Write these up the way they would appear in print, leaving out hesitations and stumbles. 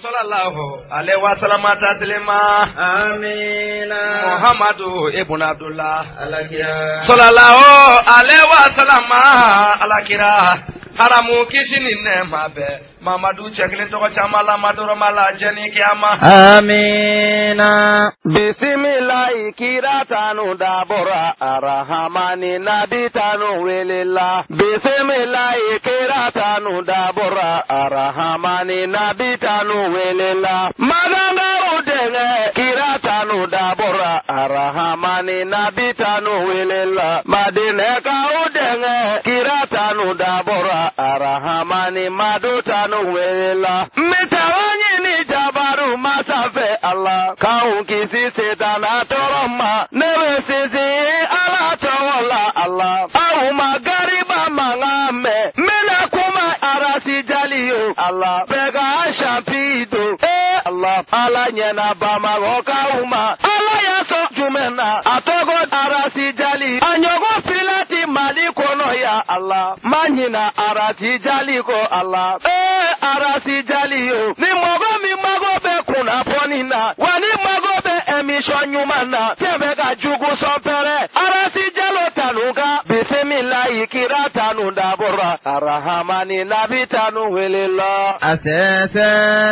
sallallahu alaihi wasallam taslima. Amina. Muhammadu ibn Abdullah. Alakira. Sallallahu alaihi wasallam alakira. Haramu kishini nema be. Mamadu chekli toko chamala maduro mala jeni kiyama. Amina. Bismillahi kiratanu dabura arahamani nabitanu welila. Bismillahi kiratanu dabura arahamani nabitanu welila. Maganga udenge kiratanu dabura arahamani nabitanu welila. Madineka udenge kiratanu dabura arahamani madutanu welila. Mitawani ni jabaru masafe Allah. Kaun kisi setana toroma nebe sisi ala tola Allah. Au magariba mangame mela kuma arasi jaliyo Allah. Bega shampido Allah. Ala nyena bama gokauma Allah yaso jumena atogo arasi jali anyogo filati mali kono ya Allah. Manyina arasi jali ko Allah. Arasi jaliyo ni mogo mi mago be kuna ponina wani mago be emission nyumana tebeka jugu sompere arasi jalo tanuga bismillahi kiratanu dabura arahamani nabitanu welila Asese.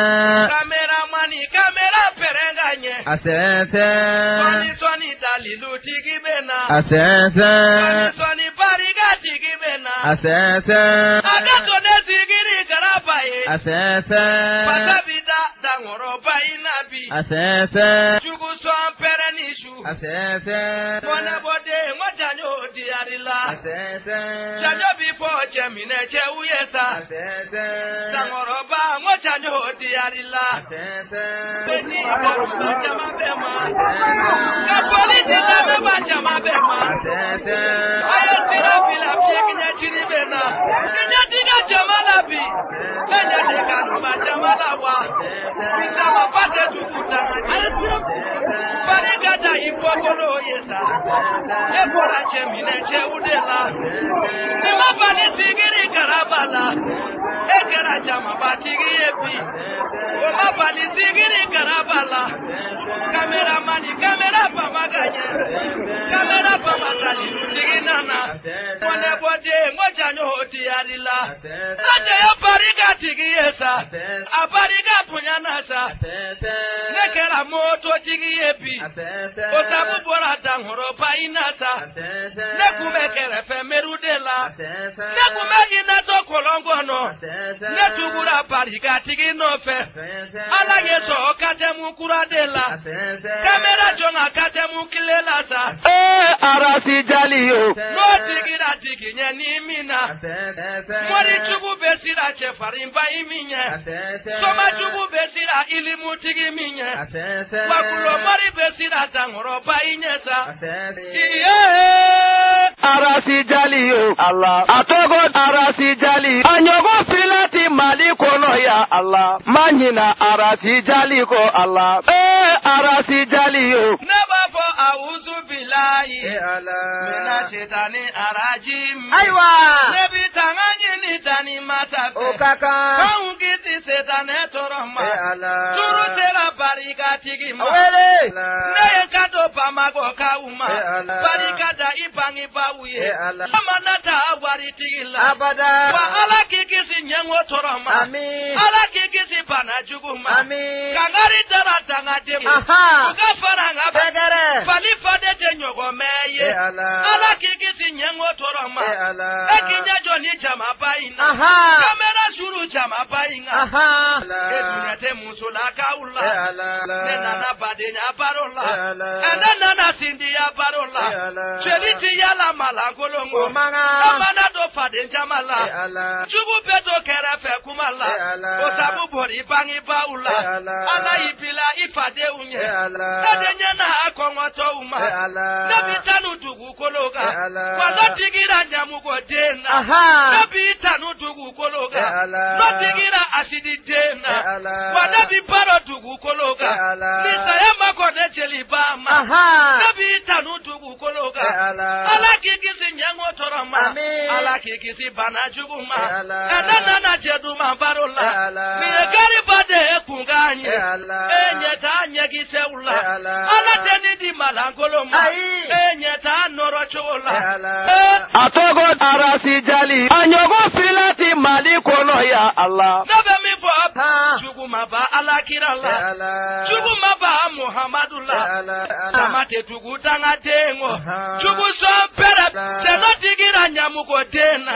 kamera perenganye Asese. swani dalilu tigibena Asese. swani bariga tigibena Asese. agatone tigiri garabaye Asese. patabida dangoro bainabi Asese. jugu sompere nishu Asese. mone bode mojanyo diarila Asese. jajo before chemine cheuyesa Asese. dangoro ba mojanyo diarila Asese. beni boru jama bema ka politi la bema jama bema Asese. ayo tira bila pieknya chiri bena kenya diga jama labi kenya diga numa jama lawa bitama pate tukuta barikata ipopolo yesa ebora chemine cheudela nima bali sigiri karabala ekera jama batigi epi oma bali sigiri karabala kamera pamaganye kamera pamatali tiginana mone bode ngoja nyohoti arila ate yo barika tigi yesa abarika punyanasa nekera moto tigi epi otabu bora dangoro painasa nekumekere femerudela nekumegina to kolongono netubura barika tigi nofe ala yeso katemu kuradela kamera jonga katemu kilelasa arasi jaliyo no tigira tiginye ni mina mori tubu besira chefarimba iminye soma tubu besira ilimu tigi minye wakulo mori besira tangoro bainyesa arasi jaliyo Allah atogo arasi jali anyogo filati mali kono ya Allah manyina arasi jali ko Allah arasi jaliyo neba fo auzu billahi mina shetani arajim Aywa. nebi tanganyi ni tani matafe Okaka. kaungiti setane toroma turu tera barika tigima Awele. neye kato pamago kauma barika da ipangi bauye amanata awari tigila Abada. wa ala kikisi nyengo toroma Amin. ala kikisi panajuguma Amin. kangari tara tanga demo Aha. ukafara ngaba Tegere. fali fade te nyogo meye ala kikisi nyengo toroma ekinya joni chama baina Aha. kamera shuru chama baina Aha. edunete musula kaula nena na badenya barola nena na sindi ya barola cheliti yala malangolongo amana do fade jamala chubu beto kerefe kumala otabu bori bangi baula ala ibila ifade unye edenya na akongoto uma nabitanu tugu kologa wala tigira nyamugo dena nabitanu tugu kologa nabitigira asidi dena wala biparo tugu kologa nisayama kone chelibama nabitanu tugu kologa ala kikisi nyango toroma ala kikisi bana juguma enana na jeduma barola ni egari bade kunga Enyeta nyegiseula. Ala teni di malangoloma. Enyeta norochola. Atogo darasi jali. Anyogo filati mali kono ya Allah. Nabe mi fo Chuguma ba ala kirala. Chuguma ba Muhammadullah. Amate tugu tanga tengo. Chugu so pera. Cheno tigira nyamuko tena.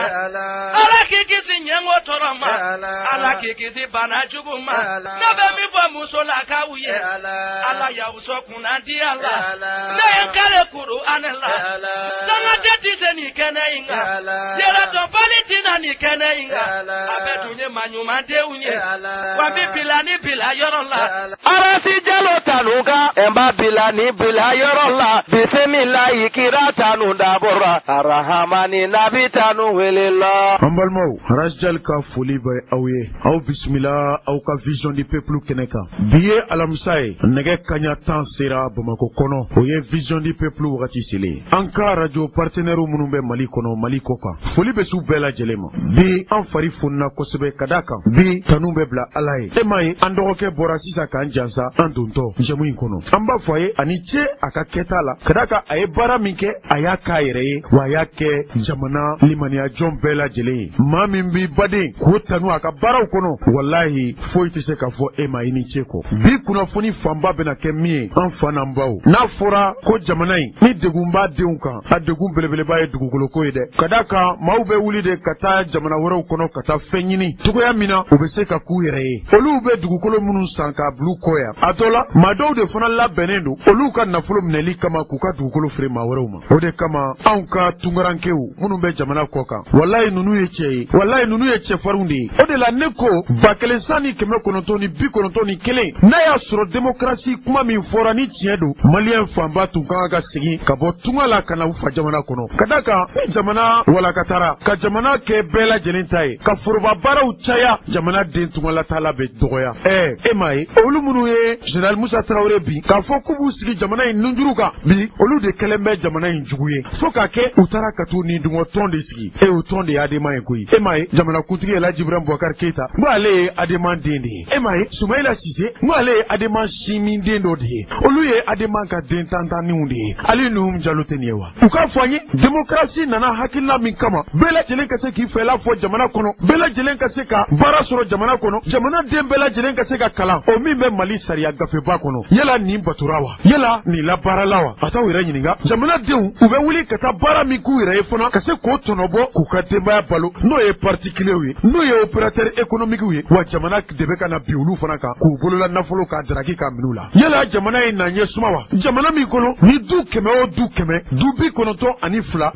Ala kikisi nyengo toroma. Ala kikisi bana chuguma. Nabe mi fo musola kauye. Ala ya uso kunandi ala. Ne kare kuru anela. Tanga teti se ni kene inga. Yera to palitina ni kene inga. Abetunye manyuma de unye. Wabi bilani bila yorola. Arasi jalo tanuga. Emba bilani bila yorola. Bismillah ikira tanu dabora. Arahamani nabi tanu welila. Ambalmau, Rajal ka foli bay awye. Aw bismillah, aw ka vision du peuple keneka. Biye alamsaye, nege kanya tan sera Bamako kono. Oye vision du peuple wakati sile. Anka radio partenaire munumbe Mali kono, Mali koka. Foli besu bela jelema. Bi an fari funna kosebe kadaka. Bi tanumbe bla alaye. Emai andoroke borasisa kanjansa andunto njemu inkono. Amba foye aniche akaketala. Kadaka aye bara minke ayaka ere wayake jamana limania John bela jele. Mamimbi bade kutanu akabara ukono. Wallahi foite se kafo emai ni cheko. Bi kuna foni famba bena kemie anfana mbao. Na fora ko jamanai ni degumba deunka. A degum belebele baye dugugoloko yede. Kadaka maube uli de kata jamana wera ukono kata fenyini. Tuko ya mina ubese kaku yere. Olu ube dugukolo munu sanka blu koya. Atola madou de fana la benendo. Olu ka nafulo mneli kama kuka dugukolo frema wera uma. Ode kama anka tungarankeu munu be jamana koka. Wallahi nunu yeche. Wallahi nunu yeche farundi. Ode la neko bakelesani keme konotoni bi konotoni kele. Na ya suro demokrasi kuma min fora ni tiedo. Malien famba tunkanga sigi kabo tungala kana ufa jamana kono. Kadaka jamana wala katara. Ka jamana ke bela jelintai. Ka furuba bara uchaya jamana den tungala tala be dogoya. Emai olu munu ye General Musa Traoré bi ka fo kubu sigi jamana inunjuruka bi olu de kelembe jamana injuguye. Foka ke utara katu ni dungo tonde sigi. Utonde adema ekui. Emai jamana kutugi la Jibran Bouakar Keita. Ngale adema dende. Emai Soumaïla Cissé ngale adema shimi dendo de. Olu ye adema ka den tantani unde. Ali num jaloteniewa. Uka fanye demokrasi nana hakila min kama. Bela jelen kase ki fela fo jamana kono. Bela jelen kase ka bara soro jamana kono. Jamana den bela jelen kase ka kala. O mi me Mali sariya gafe ba kono. Yela ni baturawa. Yela ni la bara lawa. Ata wira nyininga. Jamana den ube wuli kata bara mi ku ira efona kase ko tonobo ku katemba balo. No ye particulier wi. No ye opérateur économique wi. Wa jamana debe kana biulu fana ka ku bolola nafolo ka dragi ka minula. Yela jamana ina nye sumawa. Jamana mi kono ni du keme o du keme. Du bi kono to ani fla.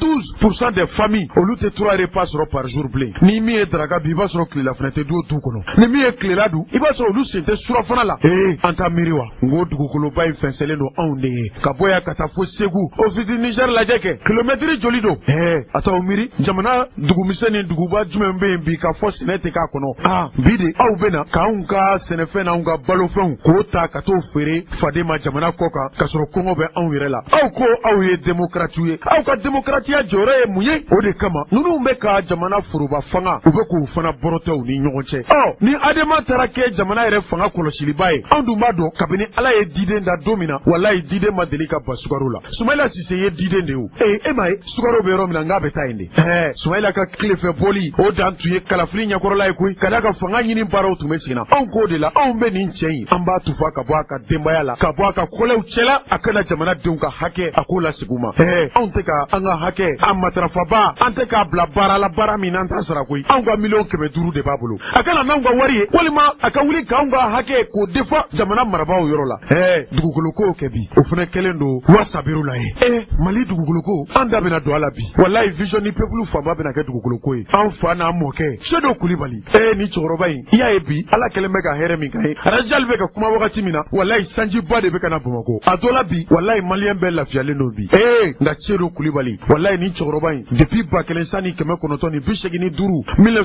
92% des familles au lieu de 3 repas par jour blé. Ni mi e draga bi ba soro klela fenete du tu kono. Ni mi e klela du iba soro lu sente sura fana la. Anta miriwa ngo dugukolo bay fensele no onde. Ka boya kata fo segu o fidi Niger la jeke kilometri jolido. Ata o miri jamana dugumiseni duguba jumembe bi ka fo sinete ka kono. Bide au bena ka unka senefena unga balofon ko ta ka to fere fadema jamana koka ka soro kongo be an wirela. Au ko au ye demokratiye. Au ka demokratiya jore muye o de kama nunu mbe ka jamana furuba fanga ube ko fana borotew ni nyonche. Ni adema tarake jamana ere fanga kolosili baye. Andu mado kabini ala ye dide nda domina wallahi dide madelika basukarula. Soumaïla Cissé ye dide ndeu. Emai sukaro be romina ngabe tainde. Soumaïla ka klefe boli o dantu ye kalafli nyakorola ekui kadaka fanga nyini baro tumesina. Anko de la ambe ni nchei amba tufa ka bwaka dembayala ka bwaka kole uchela akana jamana dunka hake akola siguma. Anteka anga hake amatrafaba anteka bla bara la bara minanta sarakui anga million keme duru de babulu akana nanga wari walima akawuli ka anga hake ko defa jamana marabao yorola. Dugukolo ko kebi ofune kelendo wasabiru la Mali dugukolo ko anda bena do ala bi wallahi vision ni peuple famba bena ke dugukolo ko anfa na moke Shedo Kulibali ni choroba yi ya ebi ala keleme ka here mi kai Rajal be ka kuma wakati mina wallahi sanji bade be kana Bamako adola bi wallahi malien be lafiale no bi nga Shedo Ceddo Koulibaly wallahi ni cɛkɔrɔba in depuis 1985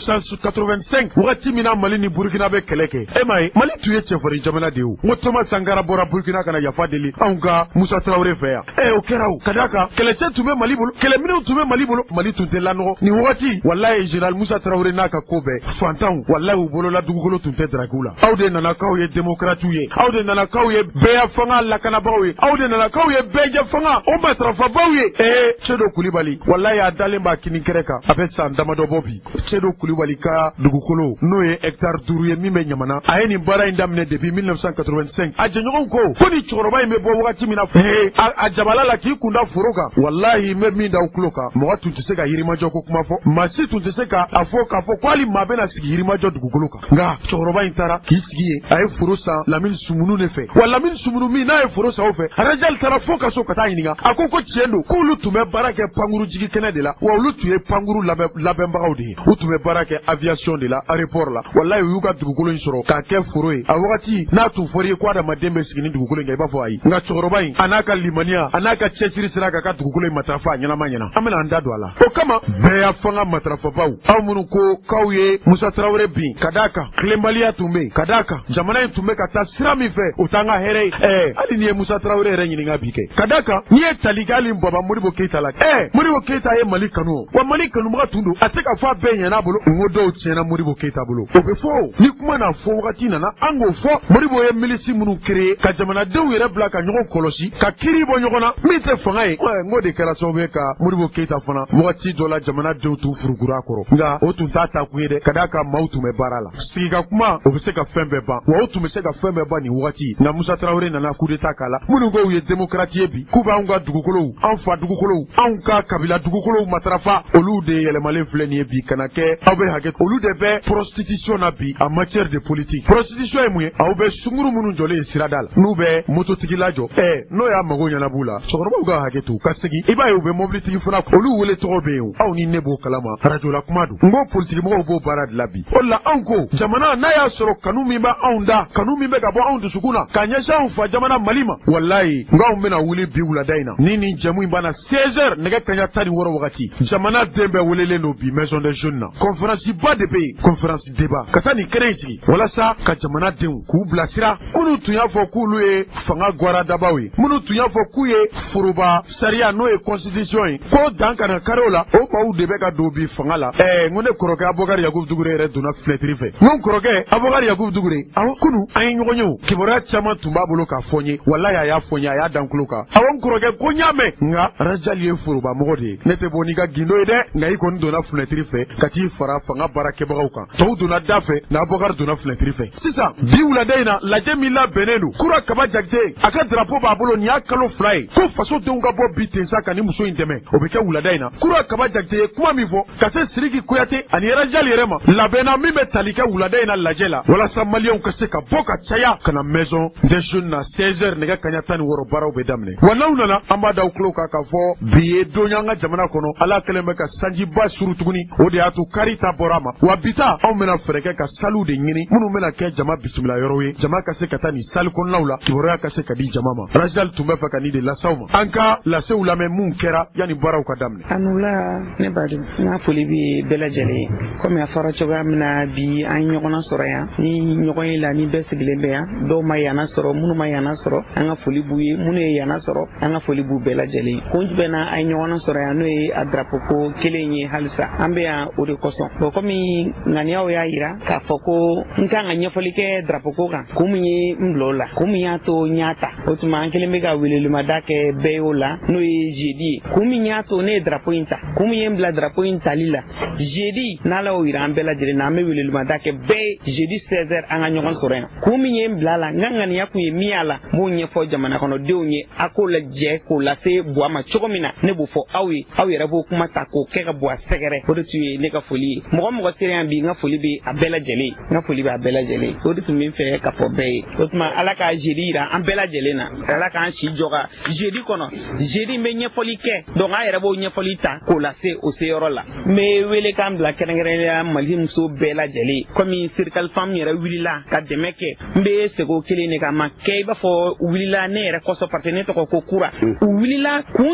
1985 wagati min na Mali ni Burkina bɛ kɛlɛ kɛ e ma ye Mali tun ye cɛfarin jamana de ye o Thomas Sankara bɔra Burkina kana yafa deli anw ka Musa Traoré fɛ yan o kɛra o ka d'a kan kɛlɛcɛ tun bɛ Mali bolo kɛlɛminɛw tun bɛ Mali bolo Mali tun tɛ lanɔgɔ ni wagati wallahi général Musa Traoré n'a ka ko bɛɛ fantanw wallahi u bolola dugukolo tun tɛ darakiw la aw de nana k'aw ye démocrates ye aw de nana k'aw ye bɛɛ fanga lakanabagaw ye aw de nana k'aw ye bɛɛ fanga o matarafabaw ye Ceddo Koulibaly wallahi a dalen b'a kini kɛrɛ kan a bɛ san damadɔ bɔ bi Ceddo Koulibaly ka dugukolo n'o ye hectare 5 ye min bɛ Ɲamana a ye nin baara in daminɛ depuis 1985 a jɛɲɔgɔnw ko ni cɛkɔrɔba in bɛ bɔ wagati min na a jabala la k'i kunda foro kan wallahi n bɛ min da aw tulo kan mɔgɔ tun tɛ se ka yirimajɔ ko kuma fɔ maa si tun tɛ se k'a fɔ k'a fɔ ko hali maa bɛna sigi yirimajɔ dugukolo kan nka cɛkɔrɔba in taara k'i sigi yen a ye foro san Lamine Sumunu de fɛ wa Lamine Sumunu min n'a ye foro san o fɛ Rajal taara fo ka so ka taa ɲininka a ko tiɲɛ don k'olu tun bɛ baara kɛ pankuru jigi kɛnɛ de la wa olu tun ye pankuru labɛnbagaw de ye u tun bɛ baara kɛ aviation de la aéroport la wallahi u y'u ka dugukolo in sɔrɔ k'a kɛ foro ye a wagati n'a tun fɔra ye ko adamaden bɛ sigi ni dugukolo in kan i b'a fɔ ayi nka cɛkɔrɔba in a n'a ka limaniya a n'a ka cɛsiri sera k'a ka dugukolo in matarafa a ɲɛnama ɲɛna an bɛna an da don a la o kama bɛɛ y'a fanga matarafabaw aw minnu ko k'aw ye Musa Traoré bin ka d'a kan tilenbaliya tun bɛ yen ka d'a kan jamana in tun bɛ ka taa sira min fɛ o t'an ka hɛrɛ ye hali n'i ye Musa Traoré yɛrɛ ɲininka bi kɛ ka d'a kan n'i ye tali kɛ hali Baba Modibo Keita la Modibo Keita ye Mali kanu wa Mali kanubaga tun don a tɛ ka fɔ a bɛɛ ɲɛna bolo n ko dɔw tiɲɛna Modibo Keita bolo o bɛ fɔ ni kuma na fɔ wagati nana an k'o fɔ Modibo ye milisi minnu créé ka jamanadenw yɛrɛ bila ka ɲɔgɔn kɔlɔsi ka kiiri bɔ ɲɔgɔn na min tɛ fanga ye n ko de kɛra sababu ye ka Modibo Keita fana wagati dɔ la jamanadenw t'u furugura a kɔrɔ nka o tun t'a ta kun ye dɛ ka d'a kan maaw tun bɛ baara la sigi ka kuma o bɛ se ka fɛn bɛɛ ban wa o tun bɛ se ka fɛn bɛɛ ban nin wagati nka Musa Traoré nana coup d'état k'a la minnu ko u ye démocrate ye bi k'u b'anw ka dugukolow an fa dugukolow anw ka kabila dugukolow matarafa olu de yɛlɛmalen filɛ nin ye bi kana kɛ aw bɛ hakɛ olu de bɛ prostitution na bi en matière de politique prostitution ye mun ye aw bɛ sunguru minnu jɔlen ye sirada la n'u bɛ mototigi lajɔ n'o y'a mago ɲɛnabu la cɛkɔrɔbaw ka hakɛ to ka segin i b'a ye u bɛ mobilitigi fana olu wele tɔgɔ bɛ yen aw ni ne b'o kalama radio la kuma don n ko politigimɔgɔw b'o baara de la bi o la anw ko jamana n'a y'a sɔrɔ kanu min bɛ anw da kanu min bɛ ka bɔ anw dusukun na k'a ɲɛsin anw fa jamana Mali ma wallahi n k'anw bɛna wuli bi wulada in na ni nin jɛmu in banna 16h nɛgɛ kaɲa 16 wagati jamana den bɛɛ welelen don bi maison des jeunes na conférence ba de bɛ yen conférence débat ka taa nin kɛnɛ in sigi walasa ka jamana denw k'u bilasira minnu tun y'a fɔ k'olu ye fanga guaradabaw ye minnu tun y'a fɔ k'u ye foroba sariya n'o ye constitution ye ko dan kana kari o la o maaw de bɛ ka don bi fanga la n ko ne kɔrɔkɛ Abubakari Yakubu Dugure yɛrɛ donna fenêtre fɛ n ko n kɔrɔkɛ Abubakari Yakubu Dugure awɔ kunu an ye ɲɔgɔn ye o kibaruya caman tun b'a bolo k'a fɔ n ye wallahi a y'a fɔ n ye a y'a dan tulo kan awɔ n kɔrɔkɛ ko n y'a mɛn nka Rajal ye foroba mɔgɔ de ye ne tɛ bɔ n'i ka gindo ye dɛ nka i kɔni donna fenêtre fɛ ka t'i fara fanga baarakɛbagaw kan tɔw donna da fɛ nka Abubakari donna fenêtre fɛ sisan bi wulada in na lajɛ min labɛnnen don Kura Kaba Jakite a ka drapeau b'a bolo nin y'a kalo 2 ye ko fasodenw ka bɔ bi tensa ka ni muso in dɛmɛ o bɛ kɛ wulada in na Kura Kaba Jakite ye kuma min fɔ ka se Sidiki Kuyate ani Rajal yɛrɛ ma labɛnna min bɛ tali kɛ wulada in na lajɛ la walasa maliyɛnw ka se ka bɔ ka caya ka na maison des jeunes na 16h nɛgɛ kaɲa 16 baaraw bɛ daminɛ wa n'aw nana an b'a da aw tulo kan k'a fɔ bi ye don y'an ka jamana kɔnɔ Ala kɛlen bɛ ka sanjiba suru tuguni o de y'a to kari ta bɔra a ma wa bi ta anw bɛna fɛɛrɛ kɛ ka saliw de ɲini minnu bɛna kɛ jama bisimila yɔrɔ ye jama ka se ka taa nin sali kɔnɔnaw la kibaruya ka se ka di jama ma Rajal tun bɛ fɛ ka nin de lasaw ma an ka lasew lamɛn mun kɛra yanni baaraw ka daminɛ anula ne baden n'a foli bɛ bɛɛ lajɛlen komi a fɔra cogoya min na bi an ɲɔgɔnna sɔrɔ yan ni ɲɔgɔn ye la ni bɛɛ sigilen bɛ yan dɔw ma yana sɔrɔ minnu ma yana sɔrɔ an ka foli b'u ye minnu ye yana sɔrɔ an ka foli b'u bɛɛ lajɛlen kun jumɛn na an ye ɲɔgɔnna sɔrɔ yan n'o ye a drapeau ko kelen ye halisa an bɛ yan o de kosɔn bon komi ŋaniyaw y'a yira k'a fɔ ko n kan ka ɲɛfɔli kɛ drapeau ko kan kun min ye n bila o la kun min y'a to n y'a ta o tuma an kelen bɛ ka welelemada kɛ bɛɛ y'o la n'o ye jeudi ye kun min y'a to ne ye drapeau in ta kun min ye n bila drapeau in tali la jeudi n'Ala y'o yira an bɛɛ lajɛlen na an bɛ welelemada kɛ bɛɛ jeudi 16h an ka ɲɔgɔn sɔrɔ yan kun min ye n bila la n ka ŋaniya kun ye min y'a la n b'o ɲɛfɔ jamana kɔnɔdenw ye a k'o lajɛ k'o lase buwa ma cogo min na ne b'o fɔ aw ye aw yɛrɛ b'o kuma ta k'o kɛ ka buwa sɛgɛrɛ o de tun ye ne ka foli ye mɔgɔ mɔgɔ sera yan bi n ka foli bɛ a bɛɛ lajɛlen n ka foli bɛ a bɛɛ lajɛlen o de tun bɛ n fɛ ka fɔ bɛɛ ye o tuma Ala ka jeudi yira an bɛɛ lajɛlen na Ala k'an si jɔ ka jeudi kɔnɔ jeudi n bɛ ɲɛfɔli kɛ donc an yɛrɛ b'o ɲɛfɔli ta k'o lase o seyɔrɔ la n bɛ wele kan bila kɛrɛnkɛrɛnnenya Mali muso bɛɛ lajɛlen komi Sirikal Fam yɛrɛ wulila ka dɛmɛ kɛ n bɛ segin o kelen de kan ma kɛ i b'a fɔ wulila ne yɛrɛ kɔsɔn parce que ne tɔgɔ ko Kura u wulila kun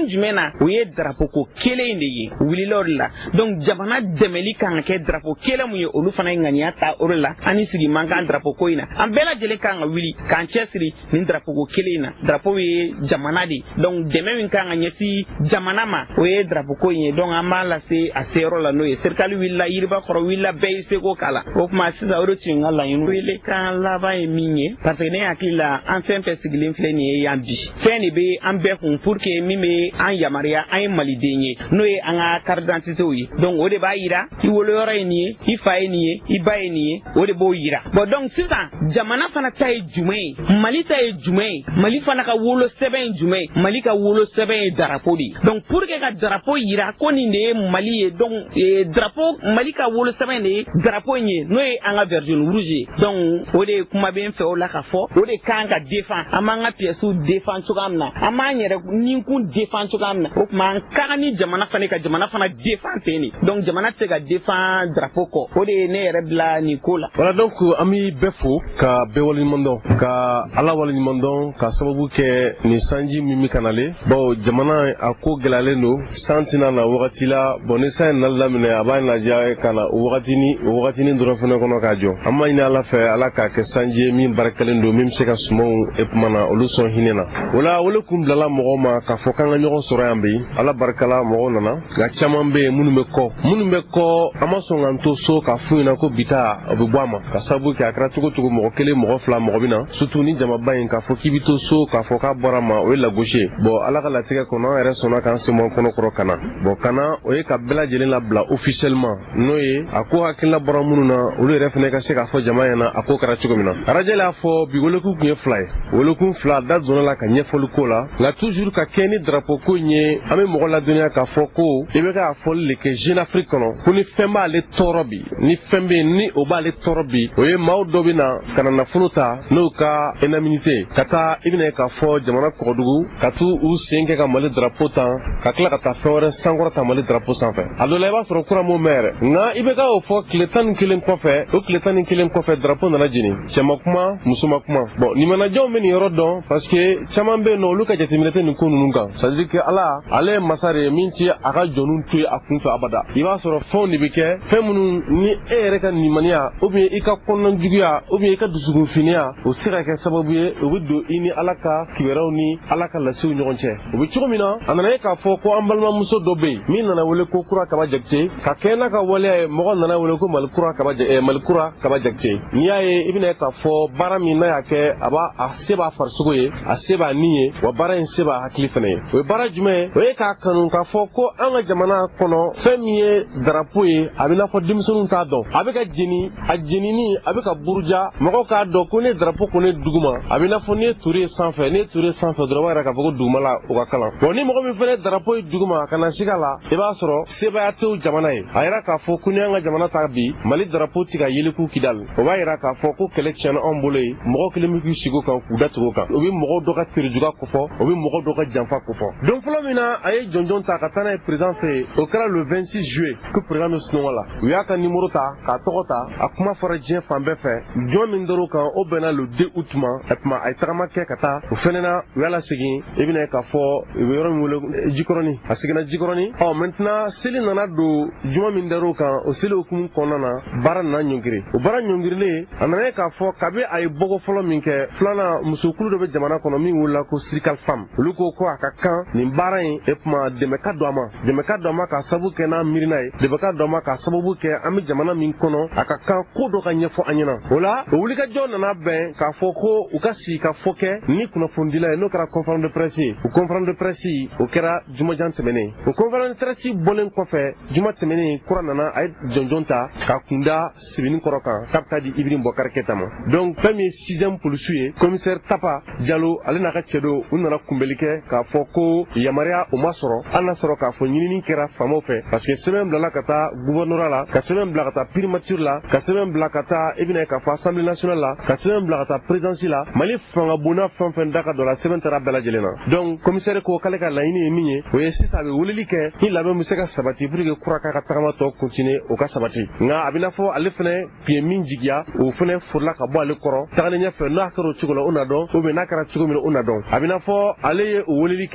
jumɛn na o ye drapeau ko kelen de ye wulila o de la donc jamana dɛmɛli kan ka kɛ drapeau kelen mun ye olu fana ye ŋaniya ta o de la ani sigi man kan drapeau ko in na an bɛɛ lajɛlen kan ka wuli k'an cɛsiri nin drapeau ko kelen in na drapeau ye jamana de donc dɛmɛ min kan ka ɲɛsin jamana ma o ye drapeau ko in ye donc an b'a lase a seyɔrɔ la n'o ye serikali wulila yiriba kɔrɔ wulila bɛɛ y'i seko k'a la o tuma sisan o de tun ye n ka laɲini wele kan laban ye min ye parce que ne hakili la an fɛn fɛn sigilen filɛ nin ye yan bi fɛn de bɛ an bɛɛ kun pour que min bɛ an yamaruya an ye maliden ye n'o ye an ka carte d'identité ye donc o de b'a yira i woloyɔrɔ ye nin ye i fa ye nin ye i ba ye nin ye o de b'o yira bon donc sisan jamana fana ta ye jumɛn ye mali ta ye jumɛn ye mali fana ka wolo sɛbɛn ye jumɛn ye mali ka wolo sɛbɛn ye drapeau de ye donc pour que ka drapeau yira ko nin de ye mali ye donc drapeau mali ka wolo sɛbɛn de ye drapeau in ye n'o ye an ka version rouge ye donc o de kuma bɛ n fɛ o la ka fɔ o de kan ka défend an b'an ka pièces défend cogoya min na an b'an yɛrɛ ninkun défend cogoya min na o tuma an ka kan ni jamana fana ka jamana fana défend ten de donc jamana tɛ se ka défend drapeau kɔ o de ye ne yɛrɛ bila nin ko la. Voilà donc an bɛ bɛɛ fo ka bɛɛ waleɲuman dɔn ka ala waleɲuman dɔn ka sababu kɛ nin sanji min bɛ ka nalen bon jamana a ko gɛlɛyalen don san tɛna na wagati la bon ni san nali daminɛ a b'a lajɛ ka na o wagatinin dɔrɔn fana kɔnɔ k'a jɔ an b'a ɲini ala fɛ ala k'a kɛ sanji ye min barakɛlen don min bɛ se ka sumanw kumana olu sɔn hinɛ na o la o le kun bilala mɔgɔw ma k'a fɔ k'an ka ɲɔgɔn sɔrɔ yan bi ala barikala mɔgɔw nana nka caman bɛ yen minnu bɛ kɔ an ma sɔn k'an to so k'a f'u ɲɛna ko bi ta o bɛ bɔ a ma ka sababu kɛ a kɛra cogo cogo mɔgɔ kelen mɔgɔ fila mɔgɔ bɛ na surtout ni jamaba in k'a fɔ k'i bɛ to so k'a fɔ k'a bɔra ma o ye lagosi ye bon ala ka latigɛ kɔnɔ an yɛrɛ sɔnna k'an sen bɔ kɔnɔkɔrɔ ka na bon kana o ye ka bɛɛ lajɛlen labila officiellement n'o ye a ko hakilila bɔra minnu na olu yɛrɛ fana ka se k'a fɔ jama ɲɛna a ko kɛra cogo min na arajo y'a fɔ bi welekun tun ye fila ye welekun fila da donna la ka ɲɛfɔli ko la nka toujours ka kɛ ni drapeau ko in ye an bɛ mɔgɔ ladɔnniya k'a fɔ ko i bɛ ka fɔli de kɛ Jeune Afrique kɔnɔ ko ni fɛn b'ale tɔɔrɔ bi ni fɛn bɛ yen ni o b'ale tɔɔrɔ bi o ye maaw dɔ bɛ na ka na nafolo ta n'o ka unanimité ka taa i bɛna k'a fɔ jamana kɔgɔdugu ka t'u u sen kɛ ka Mali drapeau tan ka tila ka taa fɛn wɛrɛ sankɔrɔ ta Mali drapeau sanfɛ a dɔ la i b'a sɔrɔ kura m'o mɛn yɛrɛ nka i bɛ ka o fɔ tile 11 kɔfɛ o tile 11 kɔfɛ drapeau nana jeni cɛ ma kuma muso ma kuma bon nin manajɛw bɛ nin yɔrɔ dɔn parce que caman bɛ yen nɔ olu ka jateminɛ tɛ nin ko ninnu kan c'est à dire que ala ale ye masa de ye min ti a ka jɔnw to yen a kun fɛ abada i b'a sɔrɔ fɛnw de bɛ kɛ fɛn minnu ni e yɛrɛ ka nimaniya ou bien i ka kɔnɔna juguya ou bien i ka dusukunfiniya o se ka kɛ sababu ye o bɛ don i ni ala ka kibaruyaw ni ala ka lasiw ɲɔgɔn cɛ o bɛ cogo min na a nana ye k'a fɔ ko an balimamuso dɔ bɛ yen min nana wele ko kura kaba jakite ka kɛ n'a ka waleya ye mɔgɔ nana wele ko malikura kaba jakite n'i y'a ye i bɛna k'a fɔ baara min n'a y'a kɛ a se b'a farisogo ye a se b'a nin ye wa baara in se b'a hakili fana ye o ye baara jumɛn ye o ye k'a kanu k'a fɔ ko an ka jamana kɔnɔ fɛn min ye drapeau ye a bɛ n'a fɔ denmisɛnninw t'a dɔn a bɛ ka jeni a jenini a bɛ ka buruja mɔgɔw k'a dɔn ko ne drapeau ko ne duguma a bɛ n'a fɔ ne ye ture sanfɛ dɔrɔn b'a yɛrɛ k'a fɔ ko dugumala o ka kalan bon ni mɔgɔ min fana ye drapeau ye duguma ka na siga la i b'a sɔrɔ sebaya tɛ jamana ye a yɛrɛ k'a fɔ ko ni an ka jamana ta bi Mali drapeau tɛ ka yeleku Kidal o b'a yɛrɛ k'a fɔ ko kɛlɛ tiɲɛna anw bolo yen mɔgɔ kelen bɛ k'i sigi o kan k'u datugu o kan o bɛ mɔgɔw dɔ ka terijuga kofɔ o bɛ mɔgɔw dɔ ka janfa kofɔ don fɔlɔ min na a ye jɔnjɔn ta ka taa n'a ye président fɛ yen o kɛra le 26 juillet ko président bɛ sunɔgɔ la u y'a ka numéro ta k'a tɔgɔ ta a kuma fɔra diɲɛ fan bɛɛ fɛ jɔn min dɔr'o kan o bɛnna le 2 août ma o tuma a ye tagama kɛ ka taa o fɛnɛ na u y'a lasegin i bɛna ye k'a fɔ u bɛ yɔrɔ min wele Jikɔrɔni a seginna Jikɔrɔni maintenant seli nana don juma min dar'o kan o seli hukumu kɔnɔna na baara nana ɲɔngiri o baara ɲɔngirilen a nana ye k'a fɔ kabi a ye bɔgɔ fɔlɔ min kɛ filanan musokulu dɔ bɛ jamana kɔnɔ min wulila ko Sirikal Fam olu ko a ka kan nin baara in e kuma dɛmɛ ka don a ma ka sababu kɛ n'a miirina ye dɛmɛ ka don a ma ka sababu kɛ an bɛ jamana min kɔnɔ a ka kan ko dɔ ka ɲɛfɔ an ɲɛna o la o wulikajɔ nana bɛn k'a fɔ ko u ka sigi ka fɔ kɛ ni kunnafonidila ye n'o kɛra conférence de presse ye o conférence de presse o kɛra jumajan tɛmɛnen o conférence de presse bɔlen kɔfɛ juma tɛmɛnen kura nana a ye jɔnjɔn ta ka kunda sɛbɛnni kɔrɔ kan k'a bɛ taa di Ibrim Boubacar Keita ma donc fɛn min ye 6e policier ye commissaire Tapa Diallo ale n'a ka cɛ dɔ u nana kunbɛli kɛ k'a fɔ ko yamaruya o ma sɔrɔ hali n'a sɔrɔ k'a fɔ ɲinini kɛra faamaw fɛ parce que sɛbɛn bilala ka taa gouvernorat la ka sɛbɛn bila ka taa primature la ka sɛbɛn bila ka taa i bɛna ye k'a fɔ assemblée nationale la ka sɛbɛn bila ka taa présidence la Mali fanga bonda fɛn fɛn da ka dɔ la sɛbɛn taara bɛɛ lajɛlen na donc commissaire ko k'ale ka laɲini ye min ye o ye sisan a bɛ weleli kɛ ni labɛn bɛ se ka sabati pour que kura ka tagama tɔ continuer o ka sabati nka a bɛ n'a fɔ ale fana tun ye min jigiya o fana furula ka bɔ ale kɔrɔ tagalen ɲɛfɛ n'a kɛra o cogo la o na dɔn ou bien n'a kɛra cogo min na o na dɔn a bɛ n'a fɔ ale ye o weleli kɛ a ye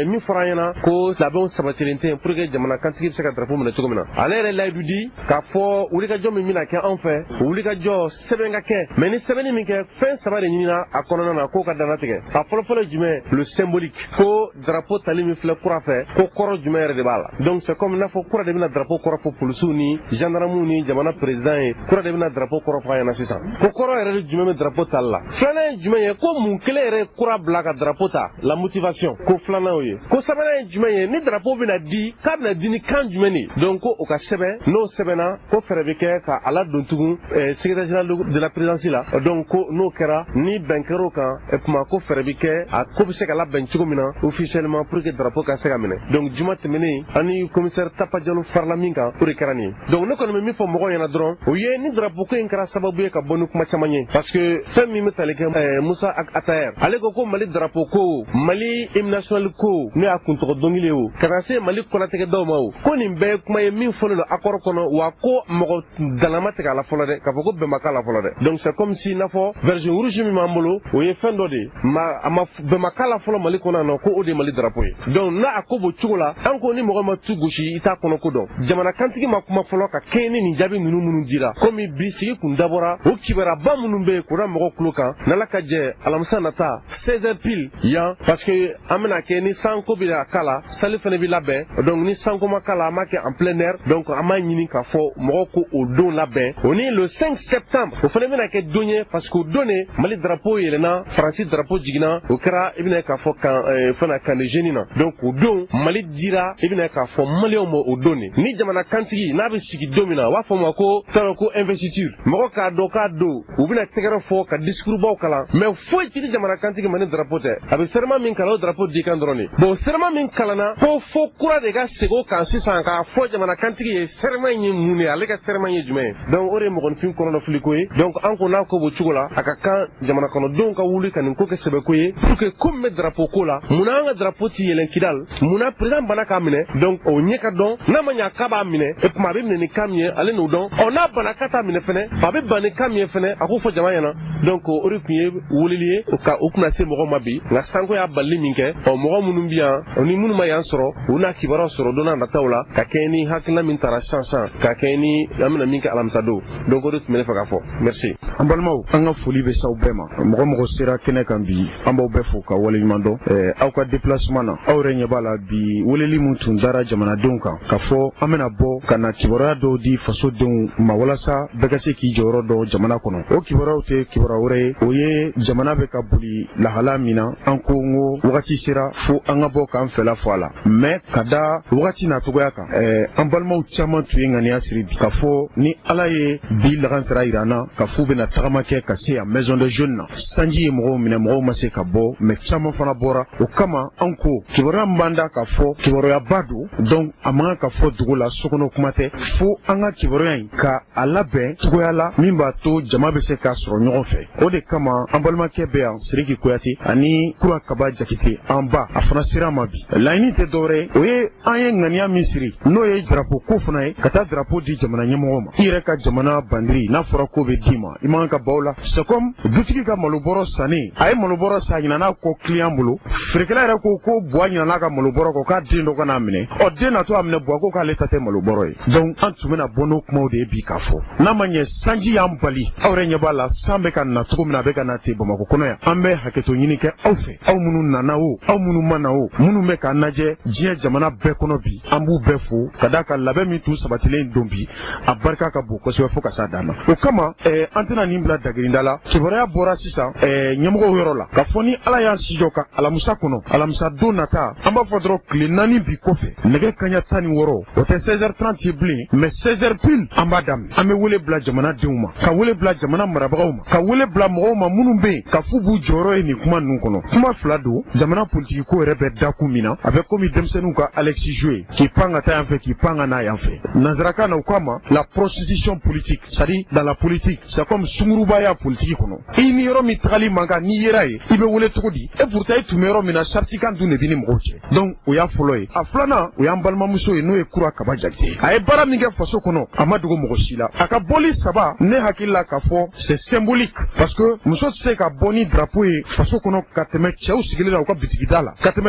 min fɔra an ɲɛna ko labɛnw sabatilen tɛ pour que jamana kantigi bɛ se ka drapeau minɛ cogo min na ale yɛrɛ layidu di k'a fɔ wulikajɔ min bɛna kɛ anw fɛ o wulikajɔ sɛbɛn ka kɛ mais ni sɛbɛnni min kɛ fɛn saba de ɲinina a kɔnɔna na k'o ka danatigɛ a fɔlɔfɔlɔ ye jumɛn le symbolique ko drapeau tali min filɛ kura fɛ ko kɔrɔ jumɛn yɛrɛ de b'a la donc c'est comme n'a fɔ kura de bɛna drapeau kɔrɔ fɔ polisiw ni gendarmew ni jamana président ye kura de bɛna drapeau kɔrɔ fɔ a ɲɛna sisan ko kɔrɔ yɛrɛ de jumɛn bɛ drapeau tali la filanan ye jumɛn ye ko mun kelen yɛrɛ ye kura bila ka drapeau ta la motivation ko filanan o ye ko sabanan ye jumɛn ye ni drapeau bɛna di k'a bɛna di ni kan jumɛn de donc ko o ka sɛbɛn n'o sɛbɛnna ko fɛɛrɛ bɛ kɛ ka ala don tugun secrétaire général de la présidence la donc ko n'o kɛra ni bɛn kɛr'o kan kuma ko fɛɛrɛ bɛ kɛ a ko bɛ se ka labɛn cogo min na officiellement pour que drapeau ka se ka minɛ donc juma tɛmɛnen ani commissaire Tapa Diallo farala min kan o de kɛra nin ye donc ne kɔni bɛ min fɔ mɔgɔw ɲɛna dɔrɔn o ye ni drapeau ko in kɛra sababu ye ka bɔ ni kuma caman ye parce que fɛn min bɛ tali kɛ Musa Atayer ale ko Mali drapeau ko Mali hymne national ko ne y'a kun tɔgɔ dɔnkili ye o ka taa se Mali kɔnɔtɛgɛ dɔw ma o ko nin bɛɛ ye kuma ye min fɔlen don accord kɔnɔ wa ko mɔgɔ dalama tigɛ a la fɔlɔ dɛ k'a fɔ ko bɛn ma k'a la fɔlɔ dɛ donc c'est comme si n'a fɔ version rouge min b'an bolo o ye fɛn dɔ de ye a ma bɛn ma k'a la fɔlɔ Mali kɔnɔ yan nɔ ko o de ye Mali drapeau ye donc n'a a ko b'o cogo la an ko ni mɔgɔ ma tu gosi i t'a kɔnɔ ko dɔn jamana kantigi ma kuma fɔlɔ ka kɛɲɛ ni nin jaabi ninnu minnu dira komi bi sigi kun dabɔra o kibaruya minnu bɛ yen k'o da mɔgɔw tulo kan n'Ala ka jɛ alamisa nata 16h pile yan parce que an bɛna kɛ ni sanko bɛ k'a la sali fana bɛ labɛn donc ni sanko ma k'a la an b'a kɛ en plein air donc an b'a ɲini k'a fɔ mɔgɔw ko o don labɛn o ni le 5 septembre o fana bɛna kɛ don ye parce que o don de Mali drapeau yɛlɛnna Faransi drapeau jiginna o kɛra i bɛna k'a fɔ fana kan de jeune na donc o don Mali dira i bɛna k'a fɔ maliyɛnw ma o don de ni jamana kantigi n'a bɛ sigi don min na u b'a fɔ o ma ko tɔrɔ ko investiture mɔgɔ k'a dɔn k'a don u bɛna tɛgɛrɛ fɔ ka discours baw kalan mais foyi ti di jamana kantigi ma ni drapeau tɛ a bɛ serment min kalan o drapeau di kan dɔrɔn de bon serment min kalanna ko fo kura de ka segin o kan sisan k'a fɔ jamana kantigi ye serment in ye mun de ale ka serment ye jumɛn ye donc o de ye mɔgɔninfin kɔnɔnafili ko ye donc an ko n'a ko b'o cogo la a ka kan jamana kɔnɔdenw ka wuli ka nin ko kɛ sɛbɛ ko ye pour que ko min bɛ drapeau ko la munna an ka drapeau ti yɛlɛn Kidal munna président bana k'a minɛ donc o ɲɛ ka dɔn n'a ma ɲɛ k'a b'a minɛ et puis a bɛ minɛ ni kan min ye ale n'o dɔn ɔ n'a bana k'a t'a minɛ fɛnɛ a bɛ ban ni kan min ye fɛnɛ a k'o fɔ jama ɲɛna donc o de tun ye weleli ye o tɛna se mɔgɔw ma bi nka sanko y'a balili min kɛ ɔ mɔgɔ minnu bɛ yan ni minnu ma yan sɔrɔ u n'a kibaruyaw sɔrɔ don n'a nataw la ka kɛ ni hakilina min taara sisan ka kɛ ni an bɛna min kɛ alamisa don donc o de tun bɛ ne fɛ k'a fɔ merci. an balimaw an ka foli bɛ s'aw bɛɛ ma mɔgɔ sera kɛnɛ kan bi an b'aw bɛɛ fo ka waleɲuman dɔn aw ka déplacement na aw yɛrɛ ɲɛ b'a la bi weleli min tun dara jamanadenw kan k'a fɔ an bɛna bɔ ka na kibaruya dɔw di fasodenw ma walasa bɛɛ ka se k'i jɔyɔrɔ dɔn jamana kɔnɔ o kibaruyaw tɛ kibaruya wɛrɛ ye o ye jamana bɛ ka boli lahala min na an ko n ko wagati sera fo an ka bɔ k'an fɛla fɔ a la mais ka da wagati natogoya kan an balimaw caman tun ye ŋaniya siri bi k'a fɔ ni ala ye bi lagansira yira an na ka fu bɛna tagama kɛ ka se yan maison de jeune na sanji ye mɔgɔw minɛ mɔgɔw ma se ka bɔ mais caman fana bɔra o kama an ko kibaruya min b'an da k'a fɔ kibaruyaba don donc a man kan ka fɔ dugu la sokɔnɔ kuma tɛ fo an ka kibaruya in ka a labɛn cogoya la min b'a to jama bɛ se k'a sɔrɔ ɲɔgɔn fɛ o de kama an balimakɛ bɛ yan Siriki Kuyate ani Kura Kaba Jakite an ba a fana sera ma bi laɲini tɛ dɔwɛrɛ o ye an ye ŋaniya min siri n'o ye drapeau ko fana ye ka taa drapeau di jamana ɲɛmɔgɔ ma i yɛrɛ ka jamana bandiri n'a fɔra ko bɛ d'i ma i man ka baw la c'est comme dutigi ka malobɔrɔ sanni a ye malobɔrɔ san ɲina n'a kɔ client bolo feerekɛla yɛrɛ ko buwa ɲina n'a ka malobɔrɔ kɔ k'a den dɔ ka n'a minɛ ɔ den na to a minɛ buwa ko k'ale ta tɛ malobɔrɔ ye donc an tun bɛna bɔ n'o kumaw de ye bi k'a fɔ n'a ma ɲɛ sanji y'an bali aw yɛrɛ ɲɛ b'a la san bɛ ka na cogo min na a bɛ ka na ten Bamakɔ kɔnɔ yan an bɛ hakɛto ɲini kɛ aw fɛ aw minnu nana o aw minnu ma na o minnu bɛ k'an lajɛ diɲɛ jamana bɛɛ kɔnɔ bi an b'u bɛɛ fo ka d'a kan labɛn min tun sabatilen don bi a barika ka bon kosɛbɛ fo ka s'a dan na o kama an tɛna nin bila dagirinda la kibaruya bɔra sisan ɲɛmɔgɔw yɔrɔ la k'a fɔ ni ala y'an sijɔ ka alamisa kɔnɔ alamisa don nata an b'a fɔ dɔrɔn tile 4 bi kɔfɛ nɛgɛ kaɲa 16 o tɛ 16h30 ye bilen mais 16h pile an b'a daminɛ an bɛ wele bila jamanadenw ma ka wele bila jamana marabagaw ma ka wele bila mɔgɔw ma minnu bɛ yen ka fu b'u jɔyɔrɔ ye nin kuma ninnu kɔnɔ kuma fila don jamana politiki ko yɛrɛ bɛ dakun min na a bɛ komi denmisɛnninw ka Alexis Joué k'i pan ka taa yan fɛ k'i pan ka n'a yan fɛ nanzarakan na u k'a ma la prostitution politique c'est-à-dire dans la politique c'est comme sungurubaya politiki kɔnɔ i ni yɔrɔ min tagali man kan n'i yera ye i bɛ wele cogo di et pourtant i tun bɛ yɔrɔ min na sariti kan dun de bɛ ni mɔgɔw cɛ donc o y'a fɔlɔ ye a filanan o y'an balimamuso ye n'o ye Kura Kaba Jakite a ye baara min kɛ faso kɔnɔ a ma dogo mɔgɔ si la a ka bɔli saba ne hakili la k'a fɔ c'est symbolique parce que muso tɛ se ka bɔ ni drapeau ye faso kɔnɔ ka tɛmɛ cɛw sigilen na u ka bitigida la ka tɛmɛ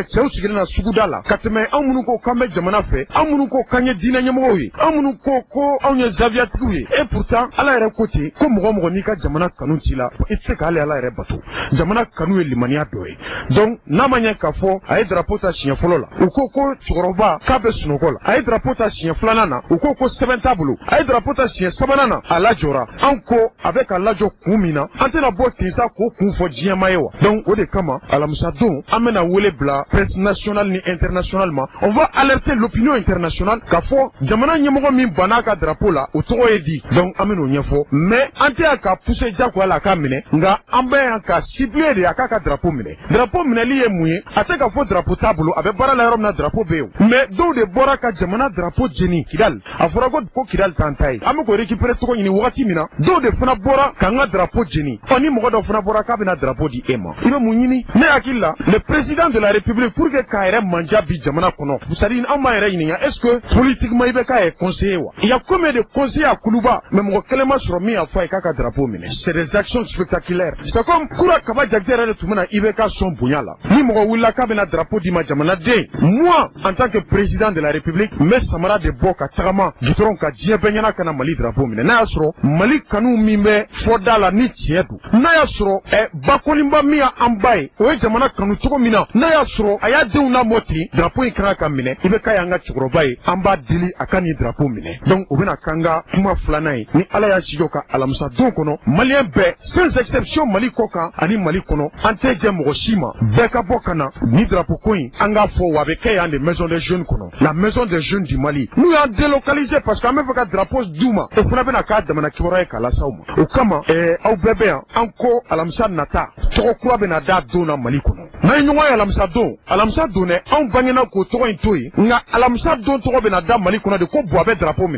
cɛw sigilen na suguda la ka tɛmɛ anw minnu ko k'an bɛ jamana fɛ anw minnu ko k'an ye diinɛ ɲɛmɔgɔw ye anw minnu ko anw ye zaviyatigiw ye et pourtant ala yɛrɛ ko ten ko mɔgɔ mɔgɔ n'i ka jamana kanu t'i la i tɛ se k'ale ala yɛrɛ bato jamana kanu ye limaniya dɔ ye donc n'a ma ɲɛ k'a fɔ a ye drapeau ta siɲɛ fɔlɔ la u ko cɛkɔrɔba k'a bɛ sunɔgɔ la a ye drapeau ta siɲɛ filanan na u ko sɛbɛn t'a bolo a ye drapeau ta siɲɛ sabanan na a lajɔra anw ko a bɛ ka lajɔ kun min na an tɛna bɔ ten sa k'o kun fɔ diɲɛma ye wa donc o de kama alamisa don an bɛna wele bila presse nationale ni internationale ma on va alerter l'opinion internationale k'a fɔ jamana ɲɛmɔgɔ min banna ka drapeau la o tɔgɔ ye di donc an bɛn'o ɲɛfɔ mais an tɛ yan ka pousser jagoya la a k'a minɛ nka an bɛ yan ka cibler de a k'a ka drapeau minɛ drapeau minɛli ye mun ye a tɛ k'a fɔ drapeau t'a bolo a bɛ baara la yɔrɔ min na drapeau bɛ yen mais dɔw de bɔra ka jamana drapeau jeni Kidal a fɔra ko Kidal t'an ta ye an bɛ k'o récupérer tɔgɔ ɲini wagati min na dɔw de fana bɔra k'an ka drapeau jeni ni mɔgɔ dɔ fana bɔra k'a bɛna drapeau di e ma i bɛ mun ɲini ne hakili la le président de la république pour que k'a yɛrɛ manja bi jamana kɔnɔ c'est-à-dire anw b'a yɛrɛ ɲininka est-ce que politiquement i bɛ k'a yɛrɛ conseiller wa il y a combien de conseillers à Kuluba mais mɔgɔ kelen ma sɔrɔ min y'a fɔ a ye k'a ka drapeau minɛ c'est des actions spectaculaires c'est comme Kura Kaba Jakite yɛrɛ de tun bɛna IBK sɔn bonya la ni mɔgɔ wulila k'a bɛna drapeau di ma jamanaden moi en tant que président de la république n bɛ samara de bɔ ka tagama gitɔrɔn ka diɲɛ bɛɛ ɲɛna ka na Mali drapeau minɛ n'a y'a sɔrɔ Mali kanu min bɛ fɔ da la ni tiɲɛ don n'a y'a sɔrɔ bakolinba min y'an ba ye o ye jamana kanu cogo min na n'a y'a sɔrɔ a y'a denw lamɔ ten drapeau in kan ka minɛ i bɛ k'a y'an ka cɛkɔrɔba ye an b'a deli a ka nin drapeau minɛ donc o bɛna k'an ka kuma filanan ye ni ala y'a sijɔ ka alamisa don kɔnɔ maliyɛn bɛɛ sans exception Mali kɔ kan ani Mali kɔnɔ an tɛ jɛ mɔgɔ si ma bɛɛ ka bɔ ka na ni drapeau ko in an k'a fɔ wa a bɛ kɛ yan de maison des jeunes kɔnɔ la maison des jeunes du Mali n'u y'an délocaliser parce que an bɛ fɛ ka drapeau d'u ma o fana bɛna k'a damana kibaruya ye k'a las'aw ma o kama aw bɛɛ bɛ yan an ko alamisa nata tɔgɔ kura bɛna da don na Mali kɔnɔ n'an ye ɲɔgɔn ye alamisa don dɛ anw bangena k'o tɔgɔ in to yen nka alamisa don tɔgɔ bɛna da Mali kɔnɔ de ko Buwa bɛ drapeau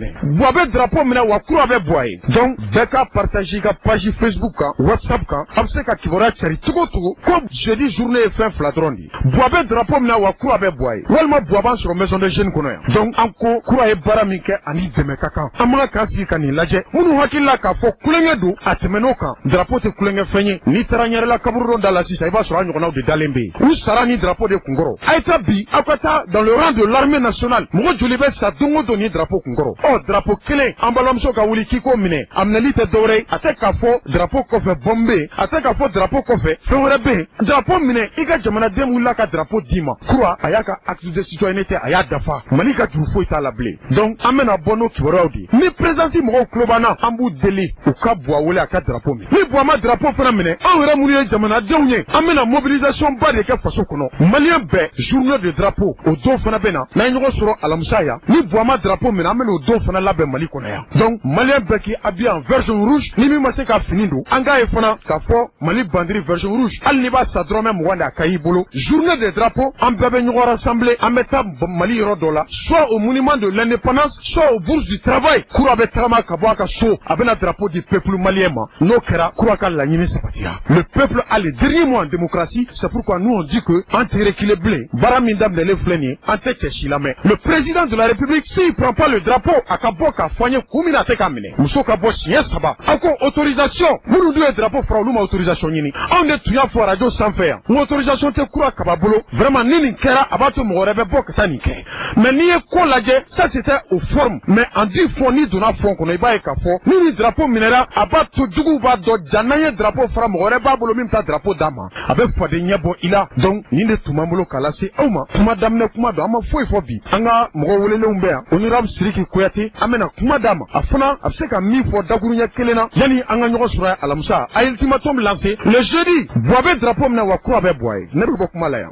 minɛ wa kura bɛ Buwa ye donc bɛɛ ka partager i ka page Facebook kan WhatsApp kan a bɛ se ka kibaruya cari cogo comme jeudi journée ye fɛn fila dɔrɔn de ye Buwa bɛ drapeau minɛ wa kura bɛ Buwa ye walima Buwa b'an sɔrɔ maison des jeunes kɔnɔ yan donc an ko kura ye baara min kɛ ani dɛmɛ ka kan an man kan sigi ka nin lajɛ minnu hakili la k'a fɔ kulonkɛ don a tɛmɛn'o kan drapeau tɛ kulonkɛ fɛn ye n'i taara n yɛrɛ la kaburudon da la sisan i b'a sɔrɔ a ɲɔgɔnnaw de dalen bɛ yen u sara ni drapeau de kunkɔrɔ a ye taa bi aw ka taa dans le rang de l'armée nationale mɔgɔ joli bɛ sa don o don ni drapeau kunkɔrɔ drapeau kelen an balimamuso ka wuli k'i k'o minɛ a minɛli tɛ dɔwɛrɛ ye a tɛ k'a fɔ drapeau kɔfɛ bɔn bɛ yen a tɛ k'a fɔ drapeau kɔfɛ fɛn wɛrɛ bɛ yen drapeau minɛ i ka jamanaden wulila ka drapeau d'i ma kura a y'a ka acte de citoyenneté a y'a dafa Mali ka juru foyi t'a la bilen donc an bɛna bɔ n'o kibaruyaw de ye ni présidence mɔgɔw tulo b'an na an b'u deli u ka Buwa wele a ka drapeau minɛ ni Buwa ma drapeau fana minɛ anw yɛrɛ minnu ye jamanadenw ye an bɛna mobilisation ba de kɛ faso kɔnɔ maliyɛn bɛɛ journée de drapeau o don fana bɛ na n'an ye ɲɔgɔn sɔrɔ alamisa yan ni Buwa ma drapeau minɛ an bɛna o don fana labɛn Mali kɔnɔ yan donc maliyɛn bɛɛ k'i habillé en version rouge ni min ma se ka fini don an k'a ye fana k'a fɔ Mali bandiri version rouge hali n'i b'a sa dɔrɔmɛ 20 de a ka y'i bolo journée de drapeau an bɛɛ bɛ ɲɔgɔn rassembler an bɛ taa Mali yɔrɔ dɔ la soit au monument de l'indépendance soit aux bourses du travail kura bɛ tagama ka bɔ a ka so a bɛna drapeau du peuple malien ma n'o kɛra kura ka laɲini sabatira le peuple a le dernier mot en démocratie c'est pourquoi nous on dit que an tɛ reculer bilen baara min daminɛlen filɛ nin ye an tɛ cɛ si lamɛn le président de la république s'il prend pas le drapeau a ka bɔ k'a fɔ an ye kun min na a tɛ k'a minɛ muso ka bɔ siɲɛ 3 aw ko autorisation minnu dun ye drapeau fara olu ma autorisation ɲini anw de tun y'a fɔ radio sanfɛ yan n autorisation tɛ Kura Kaba bolo vraiment ni nin kɛra a b'a to mɔgɔ wɛrɛ bɛ bɔ ka taa nin kɛ mais n'i ye ko lajɛ ça c'était aux formes mais en dit fond n'i donna fond kɔnɔ i b'a ye k'a fɔ ni nin drapeau minɛra a b'a to juguw b'a dɔn ja n'an ye drapeau fara mɔgɔ wɛrɛ b'a bolo min bɛ taa drapeau d'a ma a bɛ faden ɲɛ bɔ i la donc nin de tun b'an bolo k'a lase aw ma kuma daminɛ kuma don an ma foyi fɔ bi an ka mɔgɔ welelenw bɛ yan honorable Sidiki Kuyate an bɛna kuma d'a ma a fana a bɛ se ka min fɔ dakuruɲɛ kelen na yanni an ka ɲɔgɔn sɔrɔ yan alamisa a ye ultimatum lancé le jeudi Buwa bɛ drapeau minɛ wa Kura bɛ Buwa ye ne bɛ bɔ kuma la yan.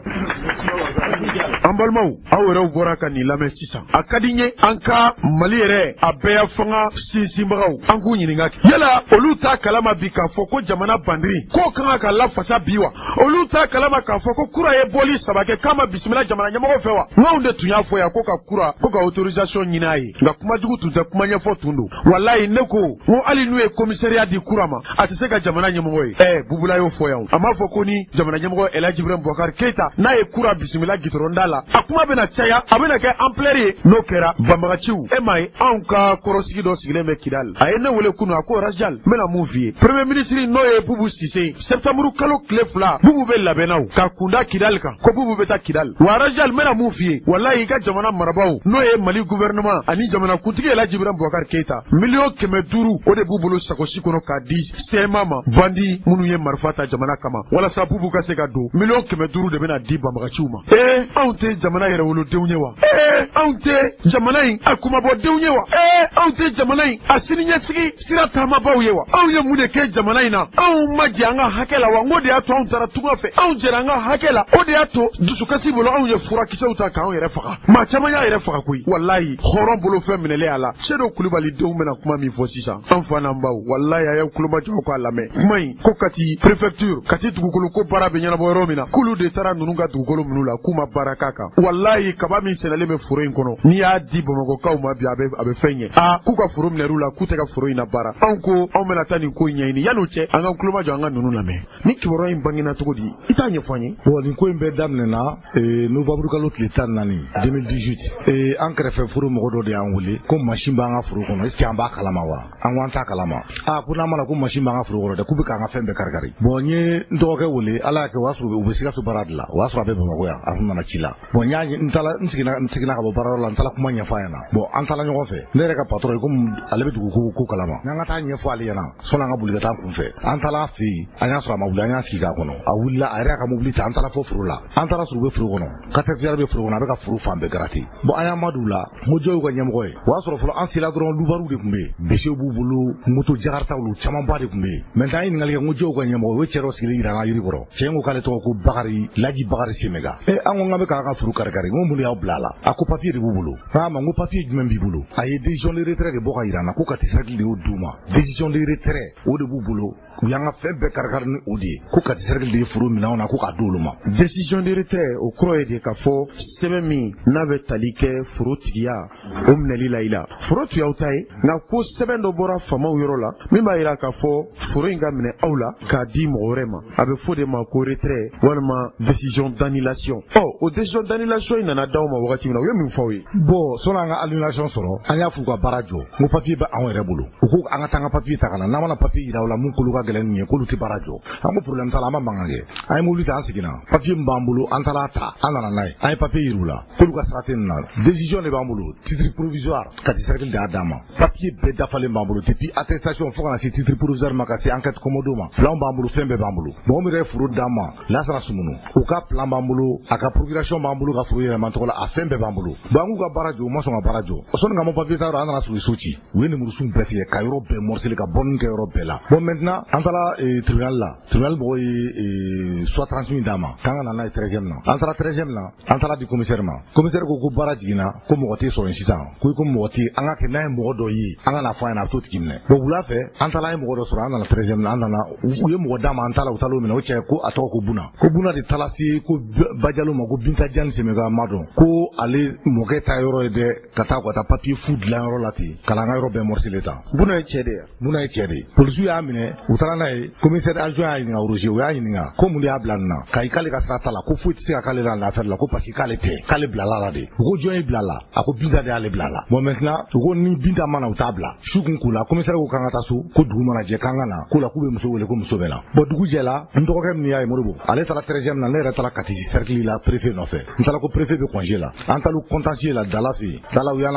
an balimaw aw yɛrɛw bɔra ka nin lamɛn sisan a ka di n ye an ka Mali yɛrɛ a bɛɛ fanga sinsinbagaw an k'u ɲininka yala olu t'a kalama bi k'a fɔ ko jamana bandiri k'o kan ka lafasa bi wa olu t'a kalama k'a fɔ ko Kura ye bɔli 3 kɛ k'a ma bisimila jamana ɲɛmɔgɔ fɛ wa n'anw de tun y'a fɔ yan ko ka Kura ko ka autorisation ɲini a ye nka kumajugu tun tɛ kuma ɲɛfɔ tun don walayi ne ko n ko hali n'u ye commissariat di Kura ma a tɛ se ka jamana ɲɛmɔgɔ ye Bubula y'o fɔ yan a m'a fɔ ko ni jamana ɲɛmɔgɔ Elhaji Ibrahim Boubacar Keita n'a ye Kura bisimila gitɔrɔnda la la a kuma bɛna caya a bɛna kɛ ampleur ye n'o kɛra banbagaciw e ma ye anw ka kɔrɔsigi dɔ sigilen bɛ Kidal a ye ne wele kunu a ko Rajal n bɛna mun f'i ye premier ministre n'o ye Bubu Sise septembre kalo tile 2 Bubu bɛ labɛnnaw ka kunda Kidal kan ko Bubu bɛ taa Kidal wa Rajal n bɛna mun f'i ye wallahi i ka jamana marabaaw n'o ye Mali gouvernement ani jamana kuntigi Elhaji Ibrahim Boubacar Keita million 500 o de b'u bolo sakosi kɔnɔ k'a di CMA ma bandi minnu ye marifa ta jamana kama walasa Bubu ka se ka don million 500 de bɛna di banbagaciw ma anw tɛ jamana yɛrɛ wolodenw ye wa anw tɛ jamana in a kumabɔdenw ye wa anw tɛ jamana in a siniɲɛsigi sira taamabaw ye wa anw ye mun de kɛ jamana in na anw ma jɛ an ka hakɛ la wa n ko de y'a to anw taara tunga fɛ anw jɛra an ka hakɛ la o de y'a to dusukasi bolo anw ye furakisɛw ta k'anw yɛrɛ faga maa caman y'a yɛrɛ faga koyi walayi hɔrɔn bolo fɛn minɛlen a la Seydou Kulibali denw bɛna kuma min fɔ sisan an fa n'an baw walayi a ye kulomajɔw k'a lamɛn kuma in ko Kati préfecture Kati dugukolo ko baara bɛ ɲɛnabɔ yɔrɔ min na k'olu de taara ninnu ka dugukolo minnu la k'u ma baara k'a kan walayi kaba min sɛnɛlen bɛ foro in kɔnɔ n'i y'a di Bamakɔkaw ma bi a bɛ fɛn ɲɛ k'u ka foro minɛr'u la k'u tɛ ka foro in na baara anw ko anw bɛna taa nin ko in ɲɛɲini yan'o cɛ an ka kulomajɔ an ka ninnu lamɛn ni kibaruya in bangena cogo di i t'a ɲɛfɔ an ye bon nin ko in bɛɛ daminɛna novembre kalo tile 14 2018 an kɛrɛfɛ foro mɔgɔ dɔ de y'an wele ko machine b'an ka foro kɔnɔ est-ce que an b'a kalama wa an ko an t'a kalama ko n'a mana ko machine b'an ka foro kɔnɔ dɛ k'u bɛ k'an ka fɛn bɛɛ kari-kari bon n ye n dɔgɔkɛ wele ala y'a kɛ o y'a sɔrɔ u bɛ Sikaso baara de la o y'a sɔrɔ a bɛ Bamakɔ yan a kun nana ci la bon n seginna ka bɔ baarayɔrɔ la n taara kuma ɲɛfɔ a ɲɛna bon an taara ɲɔgɔn fɛ ne yɛrɛ ka patron ye komi ale bɛ dugu ko kalama n'an ka taa ɲɛfɔ ale ɲɛna sɔnni an ka boli ka taa kun fɛ an taara fɛ yen an y'a sɔrɔ a ma wuli an y'a sigi k'a kɔnɔ a wulila a yɛrɛ y'a ka mobili ta an taara fɔ foro la an taara sɔrɔ u bɛ foro kɔnɔ caterpillar bɛ foro kɔnɔ a bɛ ka foro fan bɛɛ garati bon an y'an mad'u la n ko jɔn y'u ka ɲɛmɔgɔ ye o y'a sɔrɔ fɔlɔ an sela dɔrɔn lubaru de tun bɛ yen bɛsew b'u bolo moto jakartaw camanba de tun bɛ yen maintenant an ye ɲininkali kɛ n ko jɔn y'u ka ɲɛmɔgɔ o ye cɛ dɔ sigilen jira an ka yiri kɔrɔ cɛ in ko k'ale tɔgɔ ko Bakari Laji Bakari Semega an ko k'an bɛ k'an ka foro kari-kari n ko mun de y'aw bila a la a ko papier de b'u bolo n ko papier jumɛn b'i bolo a ye décision de retrait de bɔ ka jira an na ko Kati cercle de y'o d'u ma décision de retrait o de b'u bolo u y'an ka fɛn bɛɛ kari-kari ni o de ye ko Kati cercle de ye foro minɛ anw na ko k'a di olu ma décision de retrait o kɔrɔ ye de k'a fɔ sɛbɛn min n'a bɛ tali kɛ forotigiya o minɛli la i la foro tun y'aw ta ye nka ko sɛbɛn dɔ bɔra faamaw yɔrɔ la min b'a jira k'a fɔ foro in ka minɛ aw la k'a di mɔgɔ wɛrɛ ma a bɛ fɔ de ma ko retrait walima décision d'annulation o décision d'annulation in nana d'aw ma wagati min na u ye min fɔ aw ye bon sɔnni an ka annulation sɔrɔ an y'a f'u ka baara jɔ n ko papier bɛ anw yɛrɛ bolo u ko an ka taa an ka papier ta ka na n'an mana papier yira u la mun k'olu ka gɛlɛn nin ye k'olu tɛ baara jɔ an ko problème t'a la an ma mankan kɛ an ye mobili ta an seginna papier min b'an bolo an taara ta an nana n'a ye an ye papier yir'u la k'olu ka sara tɛ nin na décision de b'an bolo titre provisoire Kati cercle de y'a d'an ma papier bɛɛ dafalen b'an bolo depuis attestation fo ka na se titre provisoire ma ka se enquête commodo ma plan b'an bolo fɛn bɛɛ b'an bolo mɔgɔ min yɛrɛ ye foro d'an ma Lasara Sumunu u ka plan b'an bolo a ka procuration b'an bolo ka foro yɛlɛma tɔgɔ la a fɛn bɛɛ b'an bolo bon an k'u ka baara jɔ u ma sɔn ka baara jɔ sɔnni ka mo papier ta yɔrɔ an nana sɔrɔ so ci u ye numérosun bɛɛ tigɛ ka yɔrɔ bɛɛ morcelé ka bɔnni kɛ yɔrɔ bɛɛ la bon maintenant an taara tribunal mɔgɔw ye soit transmis d'an ma k'an ka na n'a ye 13e na an taara 13e na an taara di commissaire ma commissaire ko baara jiginna ko mɔgɔ tɛ sɔrɔ yen sisan ko mɔgɔ tɛ an ka kɛ n'a ye mɔgɔ dɔ ye an ka na fɔ a ɲɛna a bɛ t'o tigi minɛ bon wula fɛ an taara an ye mɔgɔ dɔ sɔrɔ an nana 13e na an nana u ye mɔgɔ d'an ma an taara u taara o minɛ o cɛ ko a tɔgɔ ko Buna de taara se ko Bajalo ma ko Binta Diagne Semega ma dɔn ko ale mɔkɛ ta yɔrɔ ye dɛ ka taa papier fu dilan yɔrɔ la ten ka na an ka yɔrɔ bɛɛ morcelé ta Buna ye cɛ de ye Buna ye cɛ de ye polisiw y'a minɛ u taara n'a ye commissaire adjoint y'a ɲininka Roger o y'a ɲininka ko mun de y'a bila nin na k'ale ka sira t'a la ko foyi tɛ se ka k'ale la l'affaire la ko parce que k'ale tɛ k'ale bilala la de u ko jɔn ye bila la a ko Binta de y'ale bila la bon maintenant u ko ni Binta ma na u t'a bila su kun k'u la commissaire ko k'an ka taa so ko dugu mana jɛ k'an ka na k'u la k'u bɛ muso wele ko muso bɛ na bon dugu jɛla n dɔgɔkɛ min y'a ye Moribo ale taara 13e na ne yɛrɛ taara Kati cercle la préfet nɔfɛ n taara ko préfet bɛ congé la an taara contentieux la Dala fɛ yen Dala u y'an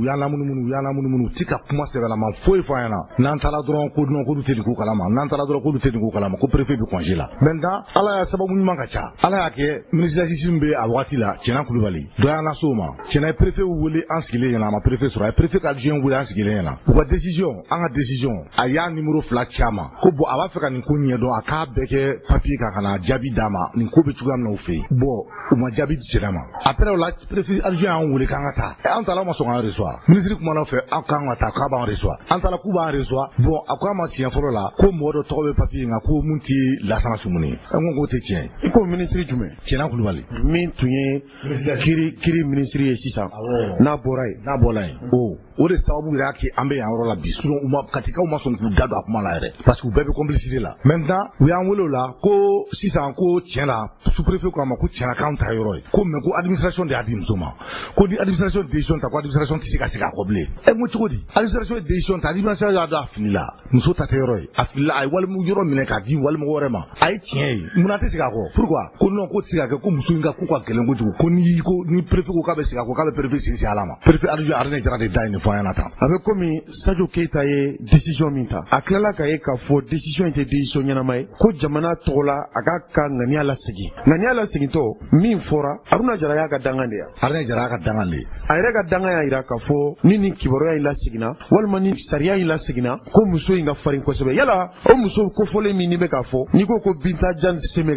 lamunumunu ti ka kuma sɛbɛlama foyi fɔ an ɲɛna n'an taara dɔrɔn ko non k'olu tɛ nin ko kalama n'an taara dɔrɔn k'olu tɛ nin ko kalama ko préfet bɛ congé la maintenant ala y'a sababu ɲuman ka ca ala y'a kɛ ministre de la justice bɛ a wagati la Tiɲɛna Kulibali dɔ y'an laso ma Tiɲɛna ye préfet wele an sigilen ɲɛna a ma préfet sɔrɔ a ye préfet ka adjoint wele an sigilen ɲɛna u ka décision an ka décision a y'a numéro 2 ci a ma ko bon a b'a fɛ ka nin ko ɲɛdɔn a k'a bɛɛ kɛ papier kan ka na jaabi d'a ma nin ko bɛ cogoya min na u fɛ yen bon u ma jaabi di cɛna ma après o la préfet adjoint y'an wele k'an ka taa an taara ma sɔn k'an reçoit ministre kumana fɛ an k'an ka taa k'a b'an reçoit an taara k'u b'an reçoit bon a ko an ma siɲɛ fɔlɔ la ko mɔgɔ dɔ tɔgɔ bɛ papier in kan ko mun tɛ Lasana Sumunu ye an ko k'o tɛ tiɲɛ ye i ko ministre jumɛn Tiɲɛna Kulibali min tun ye kiri ministre ye sisan n'a bɔra yen o de sababu yɛrɛ y'a kɛ an bɛ yan yɔrɔ la bi sinon Katikaw ma sɔn k'u da don a kuma la yɛrɛ parce que u bɛɛ bɛ complicité la maintenant u y'an wele o la ko sisan ko tiɲɛ la sous-préfet ko a ma ko tiɲɛna k'anw ta yɔrɔ ye ko mais ko administration de adi musoma ko di administration décision ta ko administration ti sika sika ko ble e mo chiko di administration décision ta administration ya da finila muso ta tero afila ay wal mu yoro mine ka di wal mu worema ay tien muna te sika ko pourquoi ko non ko sika ko muso nga ko kwa kelen ko jugo ko ni préfet ko ka be sika ko ka be préfet si alama préfet adu arne jara de dai ne fo yana ta avec comme Sadio Keita ye décision minta aklela ka ye ka fo décision était décision nyana mai ko jamana tola aga ka ngania la segi to min fora aruna jara ya ga dangande ya arne jara ka dangande ayre ga danga ya ira ka fo nini kiboro ya ila segina walma ni sariya ila segina ko muso inga farin ko sebe yala o muso ko fole mi ni be ka fo ni ko Binta Jan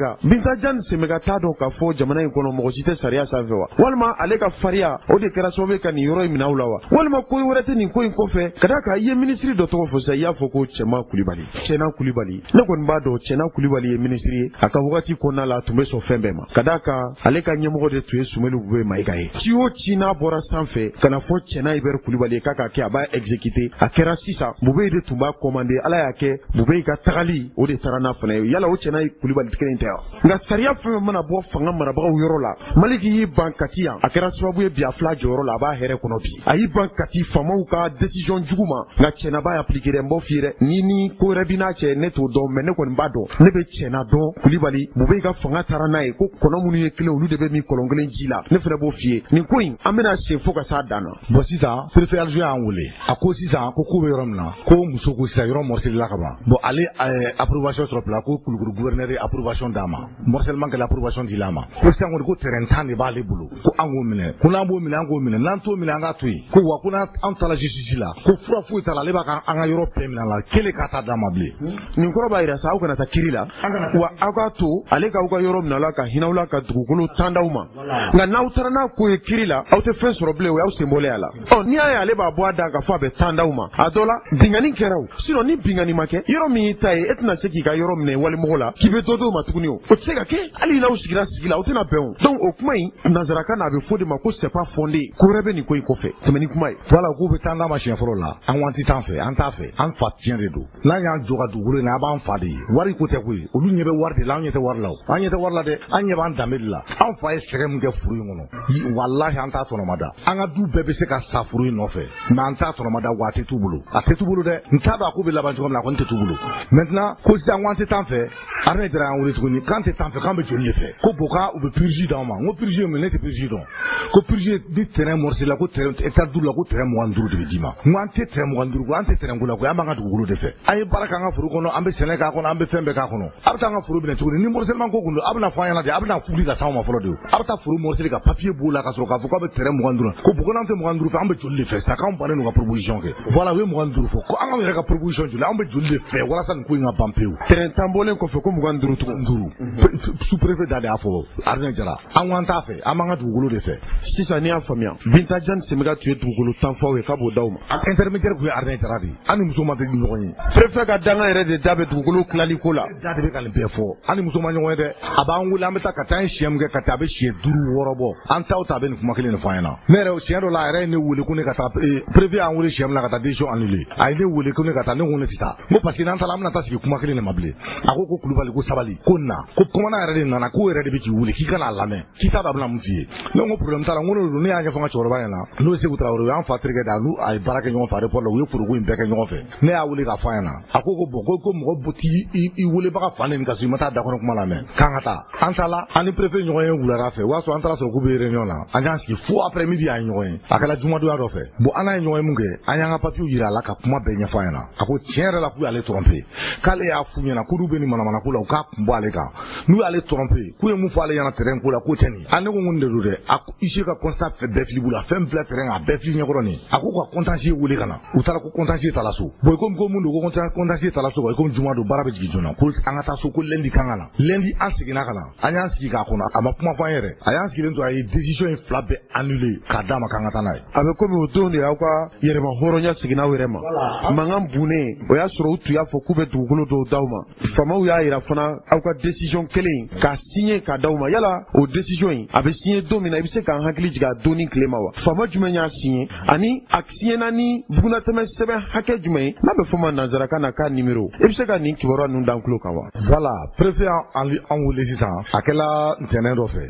Semega ta do ka fo jamana in kono mo jite sariya sa fewa walma ale ka faria o de kera so be kan yoro mi nawlawa walma ko worete ni ko in ko fe kada ka ye ministry do to fo sa ya fo ko Chena Kulibali ne kon ba do Chena Kulibali ye ministry aka wakati ko na la tumbe so fembe ma kada ka ale ka nyemo de tuye sumelu bube maigaye ciwo cina bora sanfɛ kana fo Chena Iber Kulibali kaka ke aba exécuter akera sisa bube de tumba commander ala ya ke bube ka tagali o de tarana fana yala o Chena Kulibali tikene ntea nga sariya fɛn mana bɔ fanga marabagaw yɔrɔ la maliki yi bankati yan akera sababu ye biafla jɔyɔrɔ la ba hɛrɛ kɔnɔ bi ayi bankati famaw ka décision juguma nga Chena ba appliquer en bo fiere ni ko rebina cɛ ne to dɔn mais ne kɔni b'a dɔn ne be Chena dɔn Kulibali bube ka fanga tarana ye ko kɔnɔ minnu ye kelen olu de be mi kolon kelen ji la ne fɛnɛ b'o fiye nin ko in an bena sen fo ka s'a dan na bon sisan préfet adjoint y'an wele a ko sisan ko bɛ yɔrɔ min na ko muso ko sisan yɔrɔ morcelila ka ban bon ale approbation sɔrɔ bila ko Kulukuru gouverneur ye approbation d'a ma morcellement kɛla approbation dila ma ko sisan kɔni ko terrain tan de b'ale bolo ko an k'o minɛ ko n'an b'o minɛ an k'o minɛ n'an t'o minɛ an k'a to yen ko wa ko n'an taara justice la ko fura foyi t'a la ale b'a ka an ka yɔrɔ bɛɛ minɛ la kelen ka taa d'a ma bilen nin kɔrɔ b'a yira sa aw kana taa kiri la wa aw k'a to ale k'aw ka yɔrɔ minɛ la ka hinɛw la ka dugukolo tan d'aw ma nka n'aw taara n'a ko ye kiri la aw tɛ fɛn sɔrɔ bilen o y'aw sen bɔlen a la n'i y'a ye ale b'a bɔ a da ka fɔ a bɛ tan d'aw ma a dɔ la bingani kɛra o sinon ni bingani ma kɛ yɔrɔ min y'i ta ye e tɛna se k'i ka yɔrɔ minɛ walimɔgɔ la k'i bɛ dɔ d'o ma tuguni o tɛ se ka kɛ hali n'aw sigira sigi la aw tɛna bɛn o donc o kuma in nanzarakan na a bɛ fɔ de ma ko c'est pas fondé ko wɛrɛ bɛ nin ko in kɔfɛ tɛmɛ ni kuma ye voilà k'u bɛ tan d'a ma siɲɛ fɔlɔ la an waati t'an fɛ an t'a fɛ an fa tiɲɛ de don n'an y'an jɔ ka dugukolo in na a b'an fa de ye wari ko tɛ ko ye olu ɲɛ bɛ wari de la an ɲɛ tɛ wari la o an ɲɛ tɛ wari la dɛ an ɲɛ b'an danbe de la an fa ye sɛgɛ min kɛ furu in kɔnɔ walahi an t'a tɔnɔma da an ka du bɛɛ bɛ se ka sa furu in nɔfɛ mais an t'a tɔnɔma da wa a tɛ t'u bolo a tɛ t'u bolo dɛ n t'a dɔn a ko bɛ laban cogo min na a kɔni tɛ t'u bolo maintenant ko sisan k'an tɛ t'an fɛ armée jara y'an wele tuguni k'an tɛ t'an fɛ k'an bɛ joli de fɛ ko bon k'a u bɛ purgie d'an ma n ko purgie min ne tɛ purgie dɔn ko purgie ni terrain morcé la ko terrain hectare 2 la ko terrain 25 de bɛ d'i ma n ko an tɛ terrain 25 ko an tɛ terrain ko la ko an b'an ka dugukolo de fɛ an ye baara k'an ka foro kɔnɔ an bɛ sɛnɛ k'a kɔnɔ an bɛ fɛn bɛɛ k'a kɔnɔ a bɛ taa an ka foro minɛ tuguni ni morcellement ko kun don a bɛ na fɔ an ɲɛna de a bɛ na fuli ka s'anw ma fɔlɔ de o a bɛ taa foro morcelé ka papier b'o la ka sɔrɔ k'a fɔ k'a bɛ terrain 25 ko bon n'an tɛ 25 fɛ an bɛ joli de fɛ sisan k'anw bannen don ka proposition kɛ voilà u ye 25 fɔ ko an yɛrɛ ka proposition joli an bɛ joli de fɛ walasa nin ko in ka ban pewu terrain tan bɔlen kɔfɛ ko 25 tugun sous-préfet da de y'a fɔ Aruna Jara an k'an t'a fɛ an b'an ka dugukolo de fɛ sisan n'i y'a faamuya Binta Jan Semega tun ye dugukolo tan fɔ aw ye k'a b'o d'aw ma intermédiaire kun ye Aruna Jara de ye an ni muso ma tɛ ɲɔgɔn ye préfet ka danga yɛrɛ de da bɛ dugukolo tilali ko la da de bɛ ka nin bɛɛ fɔ an ni muso ma ɲɔgɔn ye dɛ a b'an wele an bɛ taa ka taa an siɲɛ min kɛ ka taa a bɛ siɲɛ 5 6 bɔ an t'aw ta a bɛ nin kuma kelen de fɔ an ɲɛna ne yɛrɛ siɲɛ dɔ la a yɛrɛ ye ne wele ko ne ka taa préfet y'an wele siɲɛ min na ka taa décision annulée a ye ne wele ko ne ka taa ne ko ne tɛ taa n ko parce que n'an taara an bɛna taa sigi kuma kelen de ma bilen a ko Kulubali ko sabali ko na ko commandant yɛrɛ de nana ko yɛrɛ de bɛ k'i wele k'i kana a lamɛn k'i t'a dɔn a bɛna mun f'i ye ne ko problème t'a la n ko n'o don ne y'a ɲɛfɔ n ka cɛkɔrɔba ɲɛna n'o ye Seku Tarawele o y'an fa terikɛ de ye a ye baara kɛ ɲɔgɔn fɛ aéroport la u ye foroko in bɛɛ kɛ ɲɔgɔn fɛ ne y'a wele k'a fɔ a ɲɛna a ko bon ko mɔgɔ t'i welebaga fa ne nin ka so i ma taa dakɔnɔ kuma lamɛn k'an ka taa an taara an ni préfet ɲɔgɔn ye wulada fɛ o y'a sɔrɔ an taara sɔrɔ k'u bɛ réunion na an y'an sigi fo après midi an ye ɲɔgɔn ye a kɛra jumadonya dɔ fɛ bon an n'a ye ɲɔgɔn ye mun kɛ an y'an ka papier yira a la ka kuma bɛɛ ɲɛfɔ a ɲɛna a ko tiɲɛ yɛrɛ la k'u y'ale tromper k'ale y'a f'u ɲɛna k'olu bɛ nin manamana ko la u k'a kun bɔ ale kan n'u y'ale tromper k'u ye mun fɔ ale ɲɛna terrain ko la k'o tɛ nin a ne ko nin de don dɛ a ko ICE ka constat bɛɛ fili bolo a fɛn filɛ terrain a bɛɛ fili ɲɛkɔrɔ nin a ko ka contentieux wele ka na u taara ko contentieux ta la so bon ko mun don ko contentieux ta la so ko juma don baara bɛ jigin joona ko an ka taa so ko lundi kan ka na lundi an seginna ka na an y'an sigi k'a kɔnɔ a ma kuma fɔ an yɛrɛ a y'an sigilen to a ye décision in fila bɛɛ annulé k'a d'a ma k'an ka taa n'a ye a bɛ komi o don de y'aw ka yɛrɛma hɔrɔnya seginna aw yɛrɛ ma mankan bunnen o y'a sɔrɔ u tun y'a fɔ k'u bɛ dugukolo dɔw d'aw ma faamaw y'a yira fana aw ka décision kelen k'a signé k'a d'aw ma yala o décision in a bɛ signé don min na i bɛ se k'an hakili jigin a don ni tile ma wa faama jumɛn y'a signé ani a signéna ni bugunatɛmɛ sɛbɛn hakɛ jumɛn ye n'a bɛ fɔ ma nanzarakan na k'a numéro i bɛ se ka nin kibaruya ninnu d'an tulo kan wa voilà préfet an wele sisan a kɛla ntɛnɛn dɔ fɛ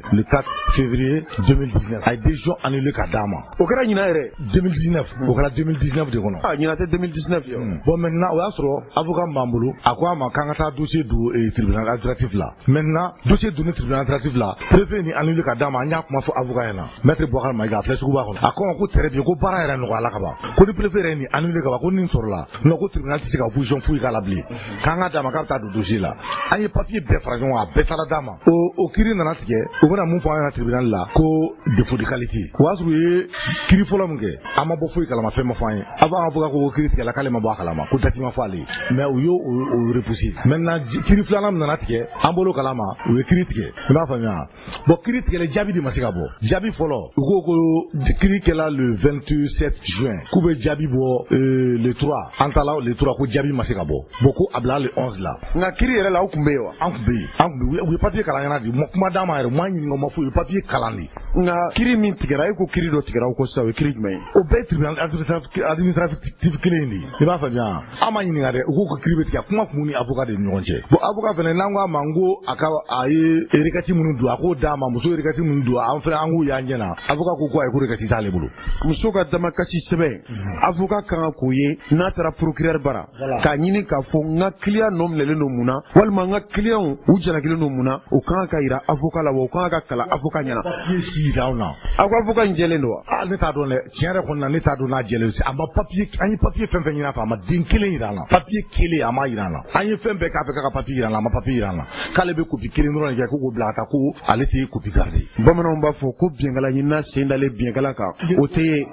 le 4 février 2019 a décision annulée ka dama o kɛra ɲina yɛrɛ 2019 o kɛra 2019 de kɔnɔ ɲina tɛ 2019 yo bon maintenant o y'a sɔrɔ avocat m'an bolo a ko a ma k'an ka taa dossier don tribunal administratif la maintenant dossier donné tribunal administratif la préfet ni annulé ka dama an y'a kuma fɔ avocat ɲɛna maître Boubacar Maïga a filɛ suguba kɔnɔ a ko ma ko très bien ko baara yɛrɛ nɔgɔyala ka ban ko ni préfet yɛrɛ ni annulé ka ban ko nin sɔrɔla non ko tribunal tɛ se ka opposition foyi k'a la bilen k'an ka d'a ma k'a bɛ taa don dossier la an ye papier bɛɛ fara ɲɔgɔn kan a bɛɛ taara d'a ma o kiiri nana tigɛ u bɛna mun fɔ an ɲɛna tribunal la ko défaut de qualité o y'a sɔrɔ u ye kiiri fɔlɔ min kɛ an ma bɔ foyi kalama fɛn ma fɔ an ye avant avocat ko kiiri tigɛla k'ale ma bɔ a kalama ko date ma fɔ ale ye mais u y'o repoussé maintenant kiiri filanan min nana tigɛ an bolo kalama u ye kiiri tigɛ i b'a faamuya bon kiiri tigɛlen jaabi de ma se ka bɔ jaabi fɔlɔ u ko kiiri kɛla le 27 juin k'u bɛ jaabi bɔ le 3 an taala le 3 ko jaabi ma se ka bɔ bon ko a bila le 11 la nka kiiri yɛrɛ la aw tun bɛ yen wa an tun bɛ yen u ye papier kalan ɲɛna de kuma d'a ma yɛrɛ u m'a ɲininka u ma foyi u ye papier kalan de nka kiiri min tigɛra e ko kiiri dɔ tigɛra aw ko sisan o ye kiiri jumɛn ye o bɛɛ ye tribunal administratif kelen de i b'a faamuya an ma ɲininka dɛ u ko kiiri bɛ tigɛ kuma kun ni avocat de ni ɲɔgɔn cɛ bon avocat fɛnɛ n'an ko a ma n ko a ye requête minnu don a k'o d'a ma muso ye requête minnu don an fɛnɛ an k'u y'an ɲɛna avocat ko ayi ko requête t'ale bolo muso ka damakasi sɛbɛn avocat kan ka k'o ye n'a taara procureur bara k'a ɲini k'a fɔ n ka client nɔ minɛlen don mun na walima n ka client u jalakilen don mun na o kan ka yira avocat la wa o kan ka kalan avocat ɲɛna papier si d'anw na aw ka avocat in jɛlen don wa ne t'a dɔn dɛ tiɲɛ yɛrɛ kɔni na ne t'a dɔn n'a jɛlen a ma papier an ye papier fɛn fɛn ɲini a fɛ a ma den kelen yira an na papier kelen a ma yira an na an ye fɛn bɛɛ k'a fɛ k'a ka papier yira an na a ma papier yira an na k'ale bɛ copie kelen dɔrɔn de kɛ ko k'o bila ka taa ko ale tɛ copie garder bamananw b'a fɔ ko biɲɛkala ɲinina sen dalen biɲɛkala kan o tɛ ye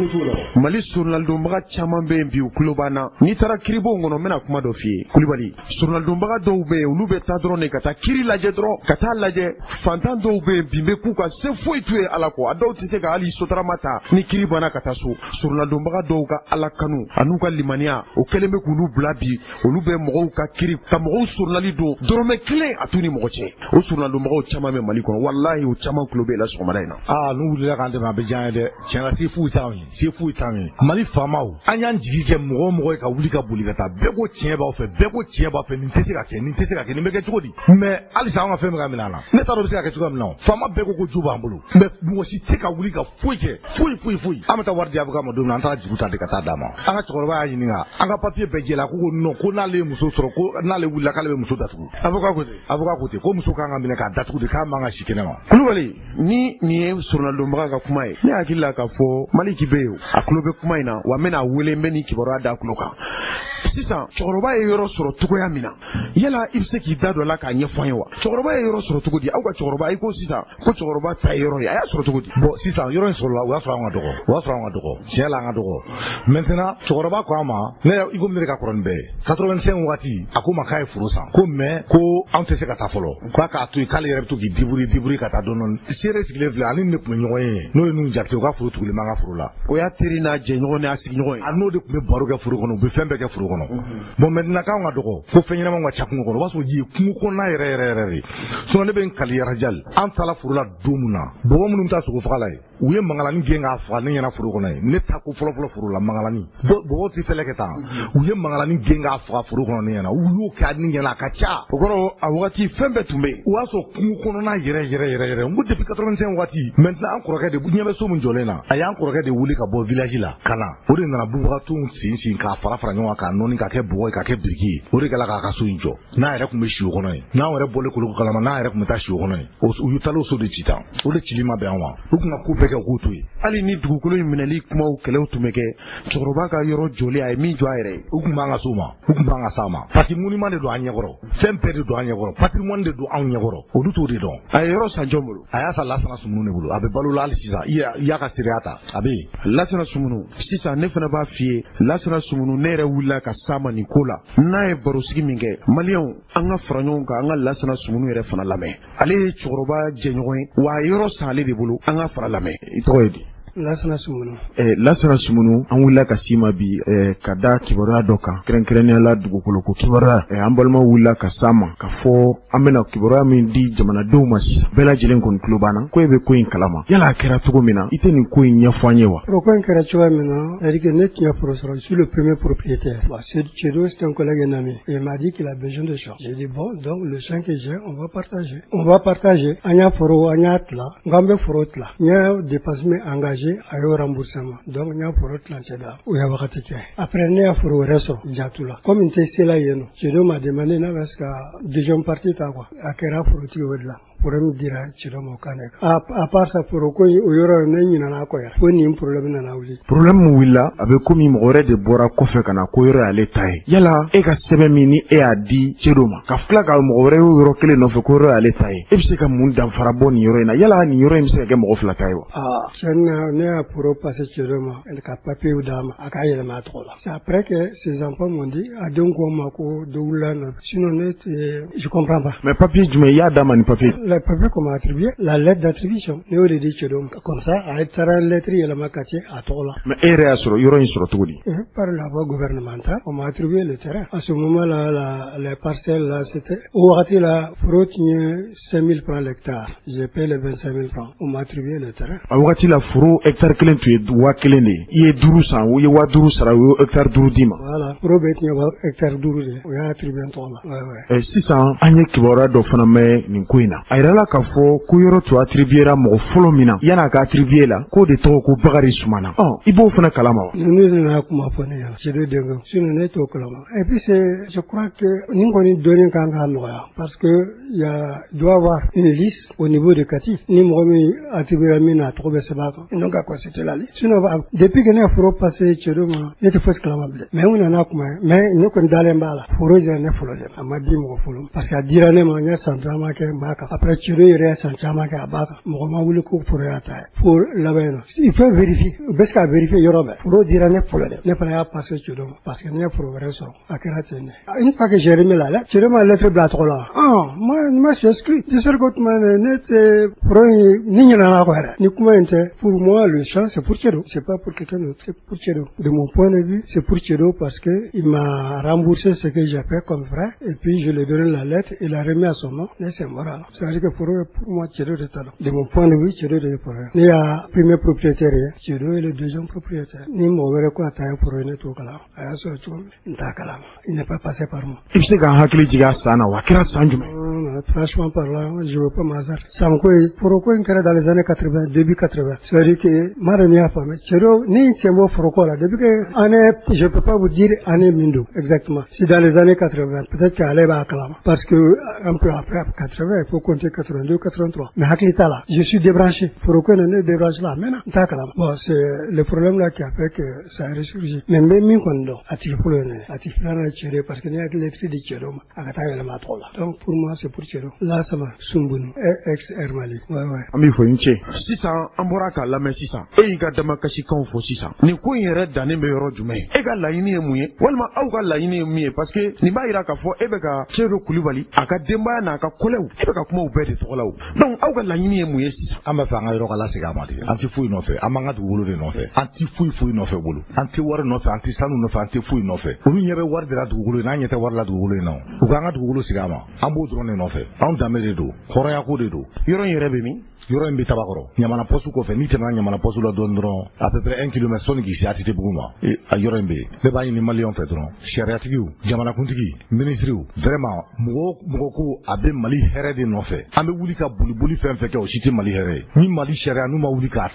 mali journal-donbaga caman bɛ yen bi u tulo b'an na n'i taara kiiribonw kɔnɔ n bɛna kuma dɔ f'i ye kulubali journal-donbaga dɔw bɛ yen olu bɛ taa dɔrɔn de ka taa kiiri lajɛ dɔrɔn ka taa lajɛ fantan dɔw bɛ yen bi bɛ k'u ka se foyi t'u ye ala kɔ a dɔw tɛ se ka hali sotarama ta ni kiiri banna ka taa so journal-donbaga dɔw ka ala kanu an'u ka limaniya o kɛlen bɛ k'olu bila bi olu bɛ mɔgɔw ka kiiri ka mɔgɔw journali don dɔrɔmɛ kelen a t'u ni mɔgɔ cɛ o journal-donbagaw caman bɛ mali kɔnɔ walahi o caman tulo bɛ la sɔgɔmada in na n'u wulila k'an dɛmɛ a bɛ diya ye dɛ tiɲɛ na se foyi t'anw ye se foyi t'anw ye mali faamaw an y'an jigi kɛ mɔgɔ o mɔgɔ ye ka wuli ka boli ka taa bɛɛ ko tiɲɛ b'aw fɛ bɛɛ ko tiɲɛ b'aw fɛ nin tɛ se ka kɛ nin tɛ se ka kɛ nin bɛ kɛ cogo di mais halisa an ka fɛn bɛ ka minɛ an na ne t'a dɔn bɛ se ka kɛ cogoya min na faama bɛɛ ko jo b'an bolo mais mɔgɔ si tɛ ka wuli ka foyi kɛ foyi an bɛ taa wari di avocat ma don min na an taara juru ta de ka taa d'a ma an ka cɛkɔrɔba y'a ɲininka an ka papier bɛɛ jɛla ko non ko n'ale ye muso sɔrɔ ko n'ale wulila k'ale bɛ muso datugu avocat ko ten ko muso kan ka minɛ k'a datugu de k'a man ka si kɛnɛ ma kulubali ni nin ye journal-donbaga ka kuma ye ne hakili la k'a fɔ maliki bɛ yen a tulo bɛ kuma in na wa n bɛna wele n bɛ nin kibaruya da tulo kan sisan cɛkɔrɔba ye yɔrɔ sɔrɔ cogoya min na yala i bɛ se k'i da dɔ la k'a ɲɛfɔ an ye wa cɛkɔrɔba ye yɔrɔ sɔrɔ cogo di aw ka cɛkɔrɔba i ko sisan ko cɛkɔrɔba ta ye yɔrɔ ye a y'a sɔrɔ cogo di bon sisan yɔrɔ in sɔrɔla o y'a sɔrɔ an ka dɔgɔ tiɲɛ la an ka dɔgɔ maintenant cɛkɔrɔba ko an ma ne i ko ne de ka kɔrɔ nin bɛɛ ye 85 wagati a ko ma k'a ye furu san ko mais ko anw tɛ se ka taa fɔlɔ k'a k'a to yen k'ale yɛrɛ bɛ to k'i diburi ka taa dɔɔnin seere sigilen filɛ ani ne tun bɛ ɲɔgɔn ye n'o ye ninnu jate u ka furu tugulen b'an ka furu la o y'a teri n'a jɛɲɔgɔn n'a sigiɲɔgɔn ye a n'o de tun bɛ baro kɛ furu kɔnɔ u bɛ fɛn bɛɛ kɛ furu kɔnɔ bon maintenant k'anw ka dɔgɔ ko fɛn ɲɛnamaw ka ca kungo kɔnɔ o b'a sɔrɔ ye kungo kɔnɔna yɛrɛ de sinon ne bɛ n kali yarajali an taara furu la don min na bɔbɔ minnu bɛ taa sogo faga la ye u ye mangalani gɛn k'a faga ne ɲɛna furu kɔnɔ ye ne ta ko fɔlɔfɔlɔ furu la mangalani bɔbɔ tɛ fɛlɛ kɛ tan u ye mangalani gɛn k'a faga furu kɔnɔ ne ɲɛna u y'o kɛ ne ɲɛna a ka ca o kɔrɔ a wagati fɛn bɛɛ tun bɛ yen o y'a sɔrɔ kungo kɔnɔna yɛrɛ n ko depuis 85 wagati maintenant an kɔrɔkɛ de ɲɛ bɛ so min jɔlen na a y'an kɔrɔkɛ de wuli ka bɔ village la ka na o de nana bubagatɔw sin k'a fara ɲɔgɔn kan k'a nɔɔni k'a kɛ bɔgɔ ye k'a kɛ biriki ye o de kɛla k'a ka so in jɔ n'a yɛrɛ tun bɛ si o kɔnɔ ye n'an yɛrɛ bɔlen koloko kalama n'a yɛrɛ tun bɛ taa si o kɔnɔ ye u y'u taalen o so de ci tan o de cili ma bɛn an ma u tun ka ko bɛɛ kɛ u k'o to yen hali ni dugukolo in minɛli kumaw kɛlɛw tun bɛ kɛ cɛkɔrɔba ka yɔrɔ jɔlen a ye min jɔ a yɛrɛ ye u tun b'an ka so ma u tun b'an ka s'a ma parce que monument de don an ɲɛkɔrɔ fɛn bɛɛ de don an ɲɛkɔrɔ patrimoine de don anw ɲɛkɔrɔ olu t'o de dɔn a ye yɔrɔ san jɔn bolo a y'a san Lasana Sumunu de bolo a bɛ balo la hali sisan i y'a ka seereya ta a bɛ yen Lasana Sumunu sisan ne fana b'a f'i ye Lasana Sumunu ne yɛrɛ wulila ka s'a ma nin ko la n'a ye barosigi min kɛ maliyɛnw an ka fara ɲɔgɔn kan an ka Lasana Sumunu yɛrɛ fana lamɛn ale ye cɛkɔrɔba jɛɲɔgɔn ye wa a ye yɔrɔ san ale de bolo an ka fara lamɛn i tɔgɔ ye di Lasana Sumunu. Lasana Sumunu, an wulila ka sima bi ka da kibaruya dɔ kan kɛrɛnkɛrɛnnenya la dugukolo ko kibaruya an balima wulila ka sama ka fɔ an bɛna kibaruya min di jamanadenw ma sisan bɛɛ lajɛlen kɔni tulo banna ko e bɛ ko in kalama yala a kɛra cogo min na i tɛ nin ko in ɲɛfɔ an ye wa? Ko in kɛra cogoya min na c'est-à-dire que ne tun ye professeur, je suis le premier propriétaire. Chédo c'est un collègue et ami et il m'a dit qu'il a besoin de champs. J'ai dit bon, donc le champ que j'ai on va partager an y'a foro an y'a tila ngan bɛ foro tila n y'a dépassement engagé a y'o remboursement donc n y'a foro tilancɛ da o y'a wagati kɛ après ne y'a foro wɛrɛ sɔrɔ jatu la comme n tɛ se la yen nɔ Chédo m'a demandé n'a bɛ se ka deuxième partie ta quoi a kɛra forotigi o de la problème dira Chédo ma kan à part ça foro ko o yɔrɔ ne ɲinana kɔ yan fo nin problème nana wuli problème min wulila a bɛ komi mɔgɔ wɛrɛ de bɔra kɔfɛ ka na ko yɔrɔ y'ale ta ye yala e ka sɛbɛn min ni e y'a di Chédo ma ka tila ka mɔgɔ wɛrɛ y'o yɔrɔ kelen nɔfɛ ko yɔrɔ y'ale ta ye e bɛ se ka mun danfara bɔ nin yɔrɔ in na yala nin yɔrɔ in bɛ se ka kɛ mɔgɔ fila ta ye wa? Tiɲɛna ne y'a foro passé Chédo ma ka papier d'a ma a k'a yɛlɛma a tɔgɔ la c'est après que ses enfants m'ont dit a denw ko ma ko dɔ wulila na sinon ne je comprends pas. Mais papier jumɛn i y'a d'a ma ni papier? Le papier qu'on m'a attribué la lettre d'attribution ne y'o de di Chédo ma comme ça a taara lettre yɛlɛma ka kɛ a tɔgɔ la. Mais e yɛrɛ y'a sɔrɔ yɔrɔ in sɔrɔ cogo di? Par la voie gouvernementale on m'a attribué le terrain à ce moment là les parcelles là c'était au wagati la foro tun ye 5 000 francs l'hectare j'ai payé les 25 000 francs on m'a attribué le terrain. A wagati la foro hectare kelen tun ye 1000 de ye i ye 5 san o ye 5000 sara o ye hectare 5 d'i ma. Voilà foro bɛɛ tun ye hectare 5 de o y'a attribué tɔgɔ la. Sisan an ye kibaruya dɔ fana mɛn nin ko in na a yirala k'a fɔ ko yɔrɔ tun attribuera mɔgɔ fɔlɔ min na yan'a ka attribué la k'o de tɔgɔ ko Bakari Sumana i b'o fana kalama wa? Ne nana kuma fɔ ne ɲɛna Chédo denkɛ sinon ne t'o kalama et puis je crois que nin kɔni dɔɔnin kan ka nɔgɔya parce que doit avoir une liste au niveau de Kati ni mɔgɔ min attribué min na a tɔgɔ bɛ sɛbɛn a kan donc à quoi c'était la liste sinon depuis que ne ye foro passé Chédo ma ne tɛ fosi kalama bilen mais n nana kuma ye mais ne kɔni dalen b'a la foro dira ne fɔlɔ de a ma di mɔgɔ fɔlɔ parce que a dira ne ma n ye san caman kɛ n b'a kan après Chédo yɛrɛ ye san caman kɛ a b'a kan mɔgɔ ma wuli ko foro y'a ta ye fo laban yen nɔ il faut vérifier u bɛ se ka vérifier yɔrɔ bɛɛ foro dira ne fɔlɔ de ne fana y'a passé Chédo ma parce que ne ye foro wɛrɛ sɔrɔ a kɛra ten de une fois que j'ai remis la lettre Chédo ma lettre bila a tɔgɔ la moi je suis exclu de sorte que tuma ne tɛ foro in ni ɲinana kɔ yɛrɛ ni kuma in tɛ pour moi le champ c'est pour Chédo c'est pas pour quelqu'un d'autre c'est pour Chédo de mon point de vue c'est pour Chédo parce que il m'a remboursé ce que j'ai fait comme frais et puis je lui ai donné la lettre il a remis à son nom et c'est moral c'est à dire que foro pour moi Chédo de talent de mon point de vue Chédo de foro ne y'a premier propriétaire ye Chédo est le deuxième propriétaire ni mɔgɔ wɛrɛ ko a ta ye foro ne t'o kalama a y'a sɔrɔ cogo min n t'a kalama il n'est pas passé par moi. I bɛ se k'an hakili jigin a san na wa a kɛra san jumɛn? Franchement parlant je veux pas m'hasarder san ko foro ko in kɛra dans les années 80 début 80 c'est à dire que mara ni y'a faamu Chédo ni sen bɔ foro ko la depuis que année je peux pas vous dire année min don exactement c'est dans les années 80 peut-être que ale b'a kalama parce que un peu après 80 il faut compter 82 83 mais hakili t'a la je suis débranché foro ko in ne débranché la maintenant n t'a kalama bon c'est le problème là qui a fait que ça a ressurgi mais n bɛ min kɔni dɔn a tigi fɔlɔ ye ne a tigi filanan ye Chédo parce que ne hakili lettre di Chédo ma a ka taa yɛlɛma a tɔgɔ la donc pour moi c'est pour Chédo Lasama Sumbunu ex Air Mali an b'i fɔ i ce sisan an bɔra k'a lamɛn sisan e y'i ka damakasikanw fɔ sisan nin ko in yɛrɛ dannen bɛ yɔrɔ jumɛn e ka laɲini ye mun ye walima aw ka laɲini ye mun ye parce que nin b'a jira k'a fɔ e bɛ ka Chédo Kulibali a ka denbaya n'a ka kɔlɛw e bɛ ka kuma u bɛɛ de tɔgɔ la o donc aw ka laɲini ye mun ye sisan an bɛ fɛ an ka yɔrɔ ka lasegin a ma de an tɛ foyi nɔfɛ an b'an ka dugukolo de nɔfɛ an tɛ foyi nɔfɛ bolo an tɛ wari nɔfɛ an tɛ sanu nɔfɛ an tɛ foyi nɔfɛ olu ɲɛ bɛ wari de la dugukolo in n'an ɲɛ tɛ wari la dugukolo in na u k'an ka dugukolo sigi a ma an b'o dɔrɔn de nɔfɛ anw danbe de don hɔrɔnyako de don yɔrɔ in yɛrɛ bɛ min yɔrɔ in bɛ Tabakɔrɔ ɲamana poste kɔfɛ n'i tɛmɛna ɲamana poste la dɔrɔn à peu près 1 kilomètre sɔnni k'i se ATT-Bugu ma a yɔrɔ in bɛ yen ne b'a ɲini maliyɛnw fɛ dɔrɔn sariyatigiw jamanakuntigi ministres vraiment mɔgɔ ko a bɛ Mali hɛrɛ de nɔfɛ an bɛ wuli ka boli fɛn fɛn kɛ o si tɛ Mali hɛrɛ ye ni Mali sariya n'u ma wuli k'a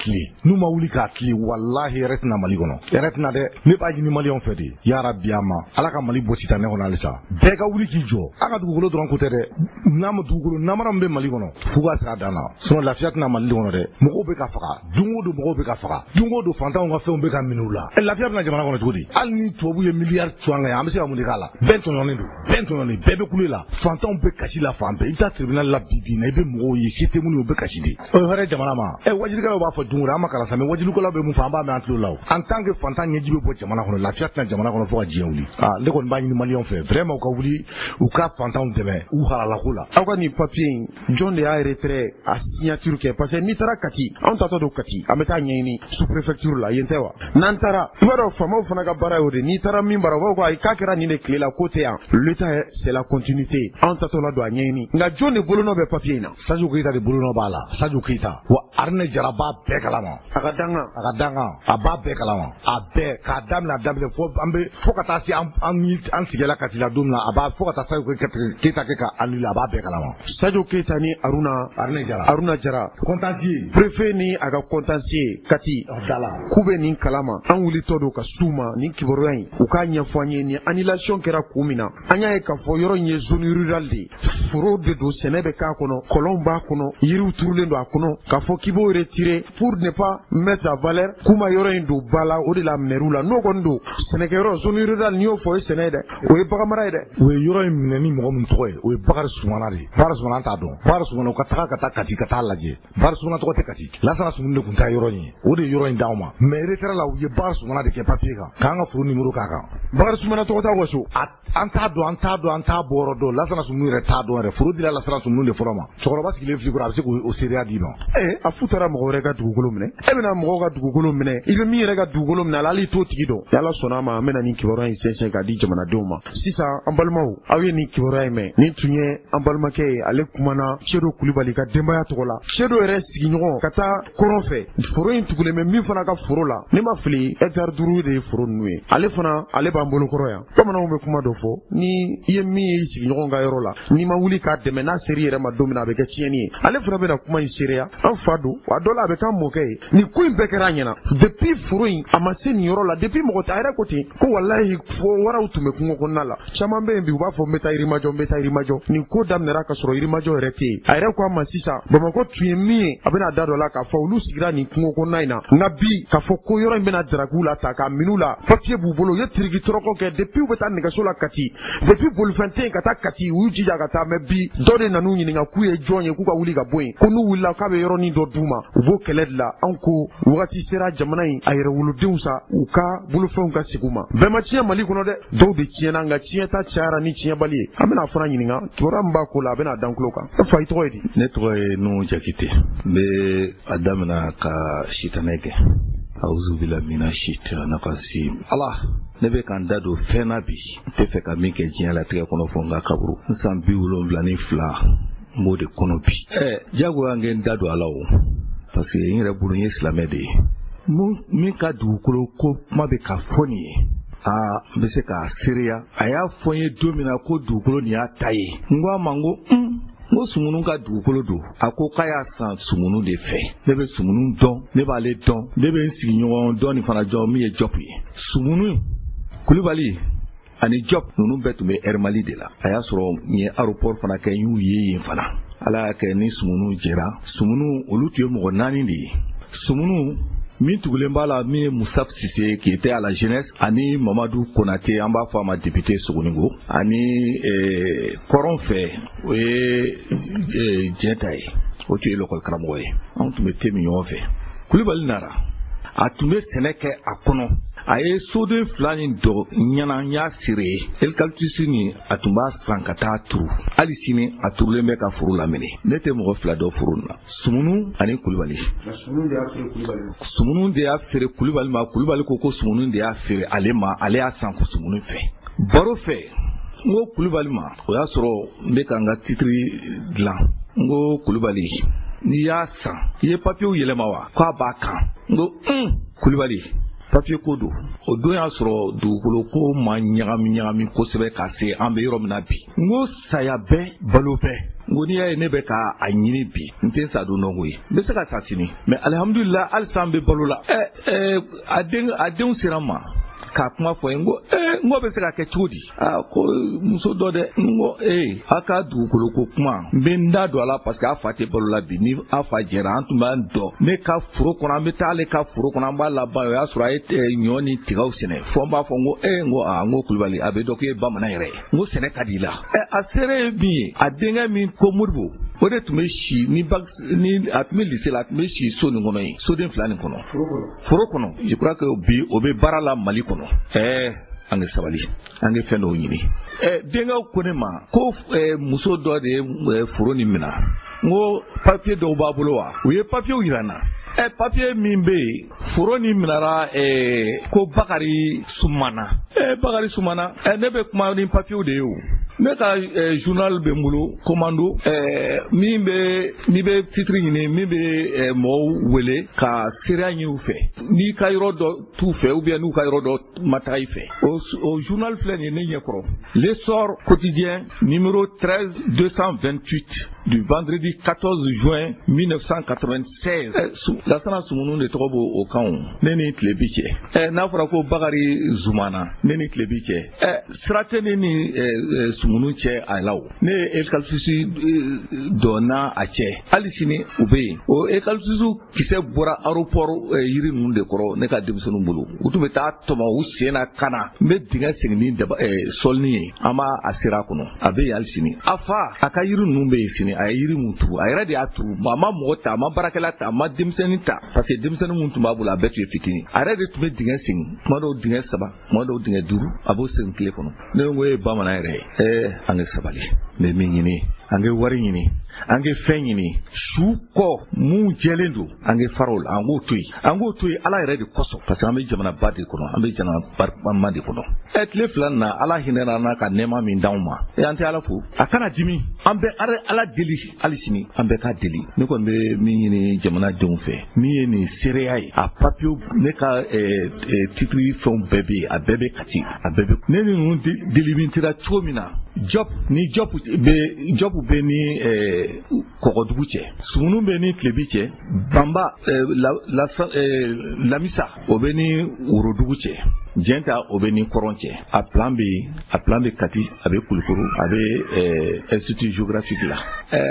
tilen walahi hɛrɛ tɛna Mali kɔnɔ hɛrɛ tɛna dɛ ne b'a ɲini maliyɛnw fɛ de yarabi a ma Ala ka Mali bɔ sitan ne kɔnɔ halisa bɛɛ ka wuli k'i jɔ a ka dugukolo dɔrɔn ko tɛ dɛ n'a ma dugukolo namara min bɛ Mali kɔnɔ f'u ka sira dan na sinon lafiya tɛna Mali kɔnɔ dɛ mɔgɔw bɛ ka faga don o don mɔgɔw bɛ ka faga don o don fantanw ka fɛnw bɛ ka minɛ u la lafiya bɛna jamana kɔnɔ cogo di hali ni tubabu ye miliyari to an kan yan an bɛ se ka mun de k'a la bɛɛ tɔɲɔnnen don bɛɛ bɛ kule la fantanw bɛ kasi la fan bɛɛ i bɛ taa tribunal la bi bi na ibe mɔgɔw ye si tɛ minnu bɛ kasi de o hɛrɛ jamana ma wajilikɛlaw b'a fɔ don an ma kalan sa mais wajilikɛlaw bɛ mun fɔ an b'a mɛn an tulo la en tant que fantan ɲɛji bɛ bɔ jamana kɔnɔ lafiya tɛna jamana kɔnɔ fo ka diɲɛ wuli ne kɔni b'a ɲini maliyɛnw fɛ vraiment u ka wuli u ka fantanw dɛmɛ u halalako la aw ka nin papier in jɔn de y'a retrait a signature kɛ parce que n'i taara Kati anw tatɔ don Kati an bɛ taa ɲɛɲini sous préfecture la yen tɛ wa n'an taara i b'a dɔn faamaw fana ka baara y'o de n'i taara min bara u b'a fɔ ko ayi k'a kɛra nin de tile la ko tɛ yan l'état c'est la continuité anw tatɔ la don a ɲɛɲini nka jɔn de bolonɔ bɛ papier in na Sadio Keita de bolonɔ b'a la Sadio Keita wa Arne Jara b'a bɛɛ kalama a ka dangan a b'a bɛɛ kalama a bɛɛ k'a daminɛ fo an bɛ fo ka taa se an sigila Kati la don min na a b'a fo ka taa Sadio Keita kɛ ka annulé a b'a bɛɛ kalama Sadio Keita ni Aruna Jara contencier préfet ni a ka contencier Kati k'u bɛ nin kalama an wulitɔ don ka s'u ma nin kibaruya in u k'a ɲɛfɔ an ye ni annulation kɛra kun min na an y'a ye k'a fɔ yɔrɔ in ye zone rurale de foro de don sɛnɛ bɛ k'a kɔnɔ kɔlɔnw b'a kɔnɔ yiriw turulen don a kɔnɔ k'a fɔ k'i b'o retirer pour ne pas mettre à valeur k'u ma yɔrɔ in don ba la o de la minɛr'u la n'o kɔni don sɛnɛkɛyɔrɔ zone rurale n'i y'o fɔ o ye sɛnɛ ye dɛ o ye baganmara ye dɛ o ye yɔrɔ in minɛ ni mɔgɔ min tɔgɔ ye o ye Bakari Sumana de ye Bakari Sumana an t'a dɔn Bakari Sumana u ka taga ka taa Kati ka taa lajɛ Bakari Sumana tɔgɔ tɛ Kati Lasana Sumuni de tun t'a yɔrɔ in ye o de ye yɔrɔ in d'anw ma mais retrait la u ye Bakari Sumana de kɛ papier kan k'an ka foro numéro k'a kan Bakari Sumana tɔgɔ t'a waso an t'a bɔ yɔrɔ dɔn Lasana Sumuni yɛrɛ t'a dɔn yɛrɛ foro dila Lasana Sumuni de fɔlɔ ma cɛkɔrɔba sigilen filɛ a bɛ se k'o seereya d'i ma a fu taara mɔgɔ wɛrɛ ka dugukolo minɛ e bɛna mɔgɔw ka dugukolo minɛ i bɛ min yɛrɛ ka dugukolo minɛ hali t'o tigi dɔn n'Ala sɔnna a ma an bɛna nin kibaruya in sɛnsɛn k'a di jamanadenw ma sisan an balimaw aw ye nin kibaruya in mɛn nin tun ye an balimakɛ ye ale kumana Seydou Kulibali ka denbaya tɔgɔ la Seydou yɛrɛ sigiɲɔgɔn ka taa kɔrɔn fɛ foro in tugulen bɛ min fana ka foro la ne ma fili hectare 5 de ye foro ninnu ye ale b'an bolo kɔrɔ yan bamananw bɛ kuma dɔ fɔ ni i ye min ye i sigiɲɔgɔn ka yɔrɔ la n'i ma wuli k'a dɛmɛ n'a seri yɛrɛ ma don min na a bɛ kɛ tiɲɛni ye ale fana bɛna kuma in seereya an fa don a dɔ la a bɛ k'an mɔkɛ ye nin ko in bɛɛ kɛra a ɲɛna depuis foro in a ma se nin yɔrɔ la depuis mɔgɔ ta yɛrɛ ko ten ko walahi fo waraw tun bɛ kungo kɔnɔna la caman bɛ yen bi u b'a fɔ n bɛ taa Yirimajɔ nin ko daminɛra ka sɔrɔ Yirimajɔ yɛrɛ tɛ yen a yɛrɛ ko a ma sisan Bamakɔ tun ye min ye a bɛna da dɔ la k'a fɔ olu sigira nin kungo kɔnɔna in na nka bi k'a fɔ ko yɔrɔ in bɛna daraku la ta k'a minɛ u la papier b'u bolo u ye tiriki tɔrɔkɔ kɛ depuis u bɛ taa nɛgɛso la Kati depuis bolifɛn tɛ yen ka taa Kati u y'u jija ka taa mais bi dɔ de nan'u ɲininka k'u ye jɔn ye k'u ka wuli ka bɔ yen ko n'u wulila k'a bɛ yɔrɔnin dɔ d'u ma u b'o kɛlɛ de la anw ko wagati sera jamana in a yɛrɛ wolodenw sa u ka bolofɛnw ka segin u ma bɛɛ ma tiɲɛ Mali kɔnɔ dɛ dɔw de tiɲɛna nka tiɲɛ ta cayara ni tiɲɛbali ye an bɛna fana ɲininka kibaruya min b'a ko la a bɛna dan tulo kan e fa i tɔgɔ ye di ne tɔgɔ ye Nuhu Jakite n bɛ a daminɛ ka sitanɛ kɛ awuzubila mina shitana rajim Allah ne bɛ kan da don fɛn na bi n tɛ fɛ ka min kɛ diɲɛ latigɛ kɔnɔ fɔ n ka kaburu n san 72 n b'o de kɔnɔ bi jagoya n kɛ n da don a la o parce que n yɛrɛ bolo n ye silamɛ de ye min ka dugukolo ko kuma bɛ ka fɔ nin ye n bɛ se k'a seereya a y'a fɔ n ye don min na ko dugukolo nin y'a ta ye n ko a ma n ko sumunu ka dugukolo don a ko k'a y'a san sumunu de fɛ ne bɛ sumunu dɔn ne b'ale dɔn ne bɛ n sigiɲɔgɔn dɔn nin fana dɔn min ye Jɔp ye sumunu Kulibali ani Jɔp ninnu bɛɛ tun bɛ Air Mali de la a y'a sɔrɔ n ye aéroport fana kɛ n y'u ye yen fana Ala y'a kɛ ni sumunu jɛra sumunu olu tun ye mɔgɔ 4 de ye sumunu min tugulen b'a la min ye Musaf Sise qui était à la jeunesse ani Mamadou Konate an b'a fɔ a ma député Sogoningo ani kɔrɔn fɛ o ye Diɛnta ye o tun ye l'école karamɔgɔ ye anw tun bɛ te min ɲɔgɔn fɛ Kulibali nara a tun bɛ sɛnɛ kɛ a kɔnɔ a ye soden 2 nin dɔ ɲana n y'a siri ye eucalyptus nin a tun b'a san ka taa turu hali sini a turulen bɛ ka foro laminɛ ne tɛ mɔgɔ 2 dɔ foro na sumunu ani Kulibali sumunu de y'a feere Kulibali ma Kulibali ko sumunu de y'a feere ale ma ale y'a san ko sumunu fɛ baro fɛ n ko Kulibali ma o y'a sɔrɔ n bɛ ka n ka titre dilan n ko Kulibali n'i y'a san i ye papiyew yɛlɛma wa k'a b'a kan n ko Kulibali papiye ko don o don y'a sɔrɔ dugukolo ko ma ɲagami kosɛbɛ ka se an bɛ yɔrɔ min na bi n ko saya bɛɛ balo bɛɛ n ko n'i y'a ye ne bɛ ka a ɲini bi n tɛ sa don dɔnko ye n bɛ se ka sa sini mais alihamudulila halisa an bɛ balo la a denw sera n ma k'a kuma fɔ n ko n ko bɛ se ka kɛ cogo di ko muso dɔ dɛ n ko a ka dugukolo ko kuma n bɛ n da don a la parce que a fa tɛ balo la bi ni a fa jɛra an tun b'an dɔn ne ka foro kɔnɔ an bɛ taa ale ka foro kɔnɔ an b'a laban o y'a sɔrɔ a ye ɲɔ ni tigaw sɛnɛ fɔ n b'a fɔ n ko Kulibali a bɛ dɔn k'e ye bamanan yɛrɛ ye n ko sɛnɛ ka di i la a seere ye min ye a denkɛ min ko Modibo o de tun bɛ si ni a tun bɛ lycée la a tun bɛ si so nin kɔnɔ yen soden 2 nin kɔnɔ foro kɔnɔ je crois que bi o bɛ baara la Mali kɔnɔ an ka sabali an ka fɛn dɔw ɲini denkɛw ko ne ma ko muso dɔ de ye foro nin minɛ n ko papier dɔw b'a bolo wa u ye papier yira n na papier min bɛ yen foro nin minɛra ko Bakari Sumana Bakari Sumana ne bɛ kuma ni papier de ye o ne ka journal bɛ n bolo commando min bɛ titre ɲini min bɛ mɔgɔw wele ka seereya ɲini u fɛ n'i ka yɔrɔ dɔ t'u fɛ ou bien n'u ka yɔrɔ dɔ ma taga i fɛ o journal filɛ nin ye ne ɲɛkɔrɔ l'essor quotidien numéro 13/228 du vendredi 14 juin 1996 Lassana Sumunu de tɔgɔ b'o kan ne ni tile bi cɛ n'a fɔra ko Bakari Zumana ne ni tile bi cɛ sira tɛ ne ni Sumunu cɛ a la o ne ye eucalyptus donna a cɛ hali sini u bɛ yen o eucalyptus kisɛ bɔra aéroport yiri ninnu de kɔrɔ ne ka denmisɛnninw bolo u tun bɛ taa tɔmɔ u sen na kana n bɛ dingɛ segin ni sɔlini ye an b'a a sera kɔnɔ a bɛ yen hali sini a fa a ka yiri ninnu bɛ yen sini a ye yiri mun turu a yɛrɛ de y'a turu a ma mɔgɔ ta a ma baarakɛla ta a ma denmisɛnnin ta parce que denmisɛnnin mun tun b'a bolo a bɛɛ tun ye fitinin a yɛrɛ de tun bɛ dingɛ segin kuma dɔw dingɛ 3 kuma dɔw dingɛ 5 a b'o segin tile kɔnɔ ne ko ye bamanan yɛrɛ ye an ka sabali n bɛ min ɲini an ka wari ɲini an ka fɛn ɲini su kɔ mun jɛlen don an ka fara o la an k'o to yen ala yɛrɛ de kosɔn parce que an bɛ jamanaba de kɔnɔ an bɛ jamanaba de kɔnɔ tile 2 nin na ala hinɛra n'a ka nɛɛma min d'anw ma an tɛ ala fo a kana dimi an bɛ ala deli hali sini an bɛ ka deli ne kɔni bɛ min ɲini jamanadenw fɛ min ye nin seereya ye a papiye ne ka titiri fɛnw bɛɛ bɛ yen a bɛɛ bɛ kati a bɛɛ bɛ ne ni ninnu delimitira cogo min na job bɛ ni kɔgɔdugu cɛ Sumunu bɛ ni Tilebi cɛ Bamba Lamisa o bɛ ni Worodugu cɛ Jɛnta o bɛ ni Kɔrɔn cɛ a plan bɛ Kati a bɛ Kulukoro a bɛ Institut géographique la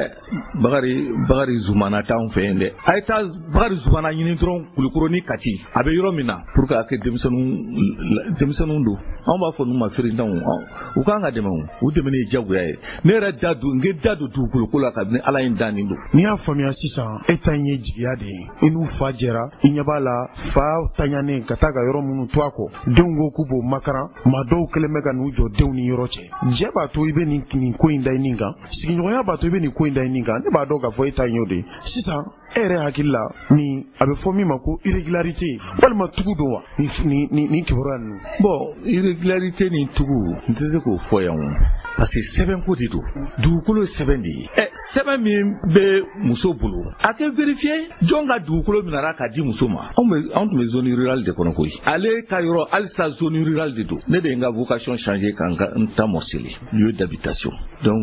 Bakari Zumana t'anw fɛ yen dɛ a ye taa Bakari Zumana ɲini dɔrɔn Kulukoro ni Kati a bɛ yɔrɔ min na pour que a kɛ denmisɛnninw don anw b'a fɔ n'u ma feerentanw u kan ka dɛmɛ u dɛmɛ ye jagoya ye ne yɛrɛ n da don dugukolo ko la kabini ala ye dan nin don n'i y'a faamuya sisan e ta ye jigiya de ye i n'u fa jɛra i ɲɛ b'a la fa taɲanen ka taa ka yɔrɔ minnu to a kɔ denw ko k'u b'o makaran maa dɔw kɛlen bɛ ka n'u jɔ denw ni yɔrɔ cɛ jɛ b'a to i bɛ nin ko in da i nin kan sigiɲɔgɔnya b'a to i bɛ nin ko in da i nin kan ne b'a dɔn k'a fɔ e ta ye o de ye sisan e yɛrɛ hakili la ni a bɛ fɔ min ma ko irrégularité walima tugu don wa ni kibaruya ninnu bon irrégularité ni tugu n tɛ se k'o fɔ yan parce que sɛbɛn ko de don dugukolo ye sɛbɛn de ye sɛbɛn min bɛ muso bolo a tɛ vérifier jɔn ka dugukolo minɛra k'a di muso ma anw tun bɛ zone rurale de kɔnɔ koyi ale ka yɔrɔ halisa zone rurale de don ne de ye n ka vocation changer ka n ta morceler lieu d'habitation donc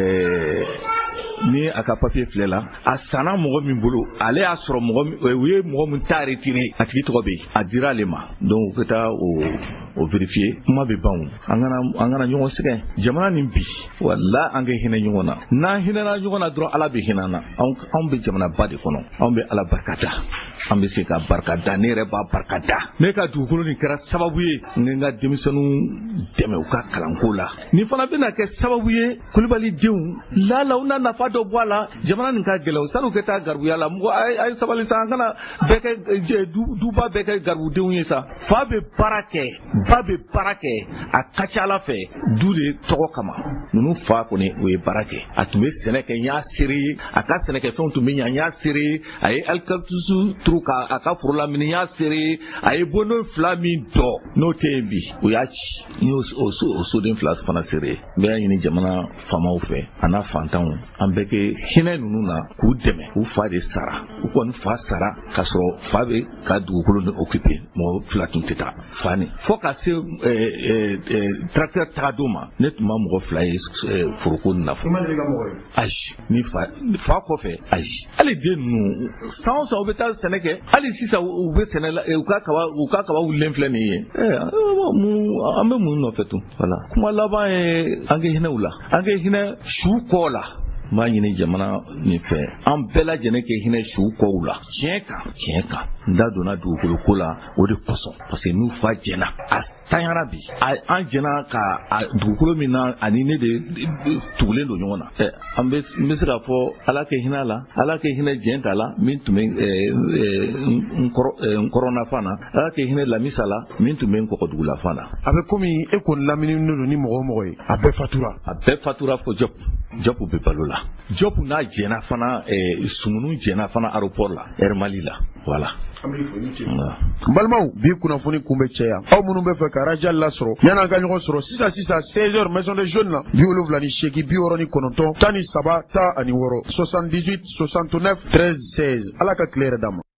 ni a ka papier filɛ la a sanna mɔgɔ min bolo ale y'a sɔrɔ u ye mɔgɔ min ta retiré a tigi tɔgɔ bɛ yen a dira ale ma donc u ka taa o vérifier kuma bɛ ban an kana ɲɔgɔn sɛgɛn jamana nin bi wala an ka hinɛ ɲɔgɔn na n'an hinɛna ɲɔgɔn na dɔrɔn ala bɛ hinɛ na anw bɛ jamanaba de kɔnɔ anw bɛ ala barikada an bɛ se ka barikada ne yɛrɛ b'a barikada ne ka dugukolo nin kɛra sababu ye n ka denmisɛnninw dɛmɛ u ka kalanko la nin fana bɛna kɛ sababu ye Kulibali denw lala u na nafa dɔ bɔ a la jamana nin ka gɛlɛn sani u ka taa garibuya la mɔgɔ a ye sabali sa an kana bɛɛ kɛ duba bɛɛ kɛ garibudenw ye sa fa bɛ baara kɛ ba bɛ baara kɛ a ka ca ala fɛ du de tɔgɔ kama ninnu fa kɔni o ye baara kɛ a tun bɛ sɛnɛ kɛ n y'a seere a ka sɛnɛkɛfɛnw tun bɛ ɲɛ n y'a seere a ye alikatusu turu a ka foro la minɛ n y'a seere a ye bɔndon 2 min dɔ n'o tɛ yen bi o y'a ci n y'o soden 2 fana seere n bɛ ɲini jamana faamaw fɛ a n'a fantanw an bɛɛ kɛ hinɛ ninnu na k'u dɛmɛ k'u fa de sara u kɔni fa sara k'a sɔrɔ fa bɛ ka dugukolo ni occupé mɔgɔ 2 tun tɛ taa fa ni fo ka se tracteur tagadon ma ne tun ma mɔgɔ 2 ye foroko nin na fɔ ayi ni fa kɔfɛ ayi hali den ninnu san o san u bɛ taa sɛnɛ kɛ hali sisan u bɛ sɛnɛ la u ka kaba wulilen filɛ nin ye an bɛ mun nɔfɛ tun voilà kuma laban ye an ka hinɛ u la an ka hinɛ su kɔ la n b'a ɲini jamana nin fɛ an bɛɛ lajɛlen kɛ hinɛ su kɔw la tiɲɛ kan n da donna dugukolo ko la o de kosɔn parce que n'u fa jɛna a tanyara bi an jɛna ka dugukolo min na ani ne de tugulen don ɲɔgɔn na n bɛ se k'a fɔ ala kɛ hinɛ la ala kɛ hinɛ jɛn ta la min tun bɛ n kɔrɔnafan na ala kɛ hinɛ lamisa la min tun bɛ n kɔgɔdugulafan na. a bɛ komi e kɔni lamininen don ni mɔgɔ o mɔgɔ ye a bɛɛ fatura fo Job bɛ balo la Job n'a jɛna fana sumunu jɛna fana aéroport la Air Mali la voilà. balimaw bi kunnafoni kun bɛ caya aw minnu bɛ fɛ ka radio lasɔrɔ yan'an ka ɲɔgɔn sɔrɔ sisan 16h maison des jeunes na 78 63 13 10 78 69 13 16 ala ka tile yɛrɛ d'an ma.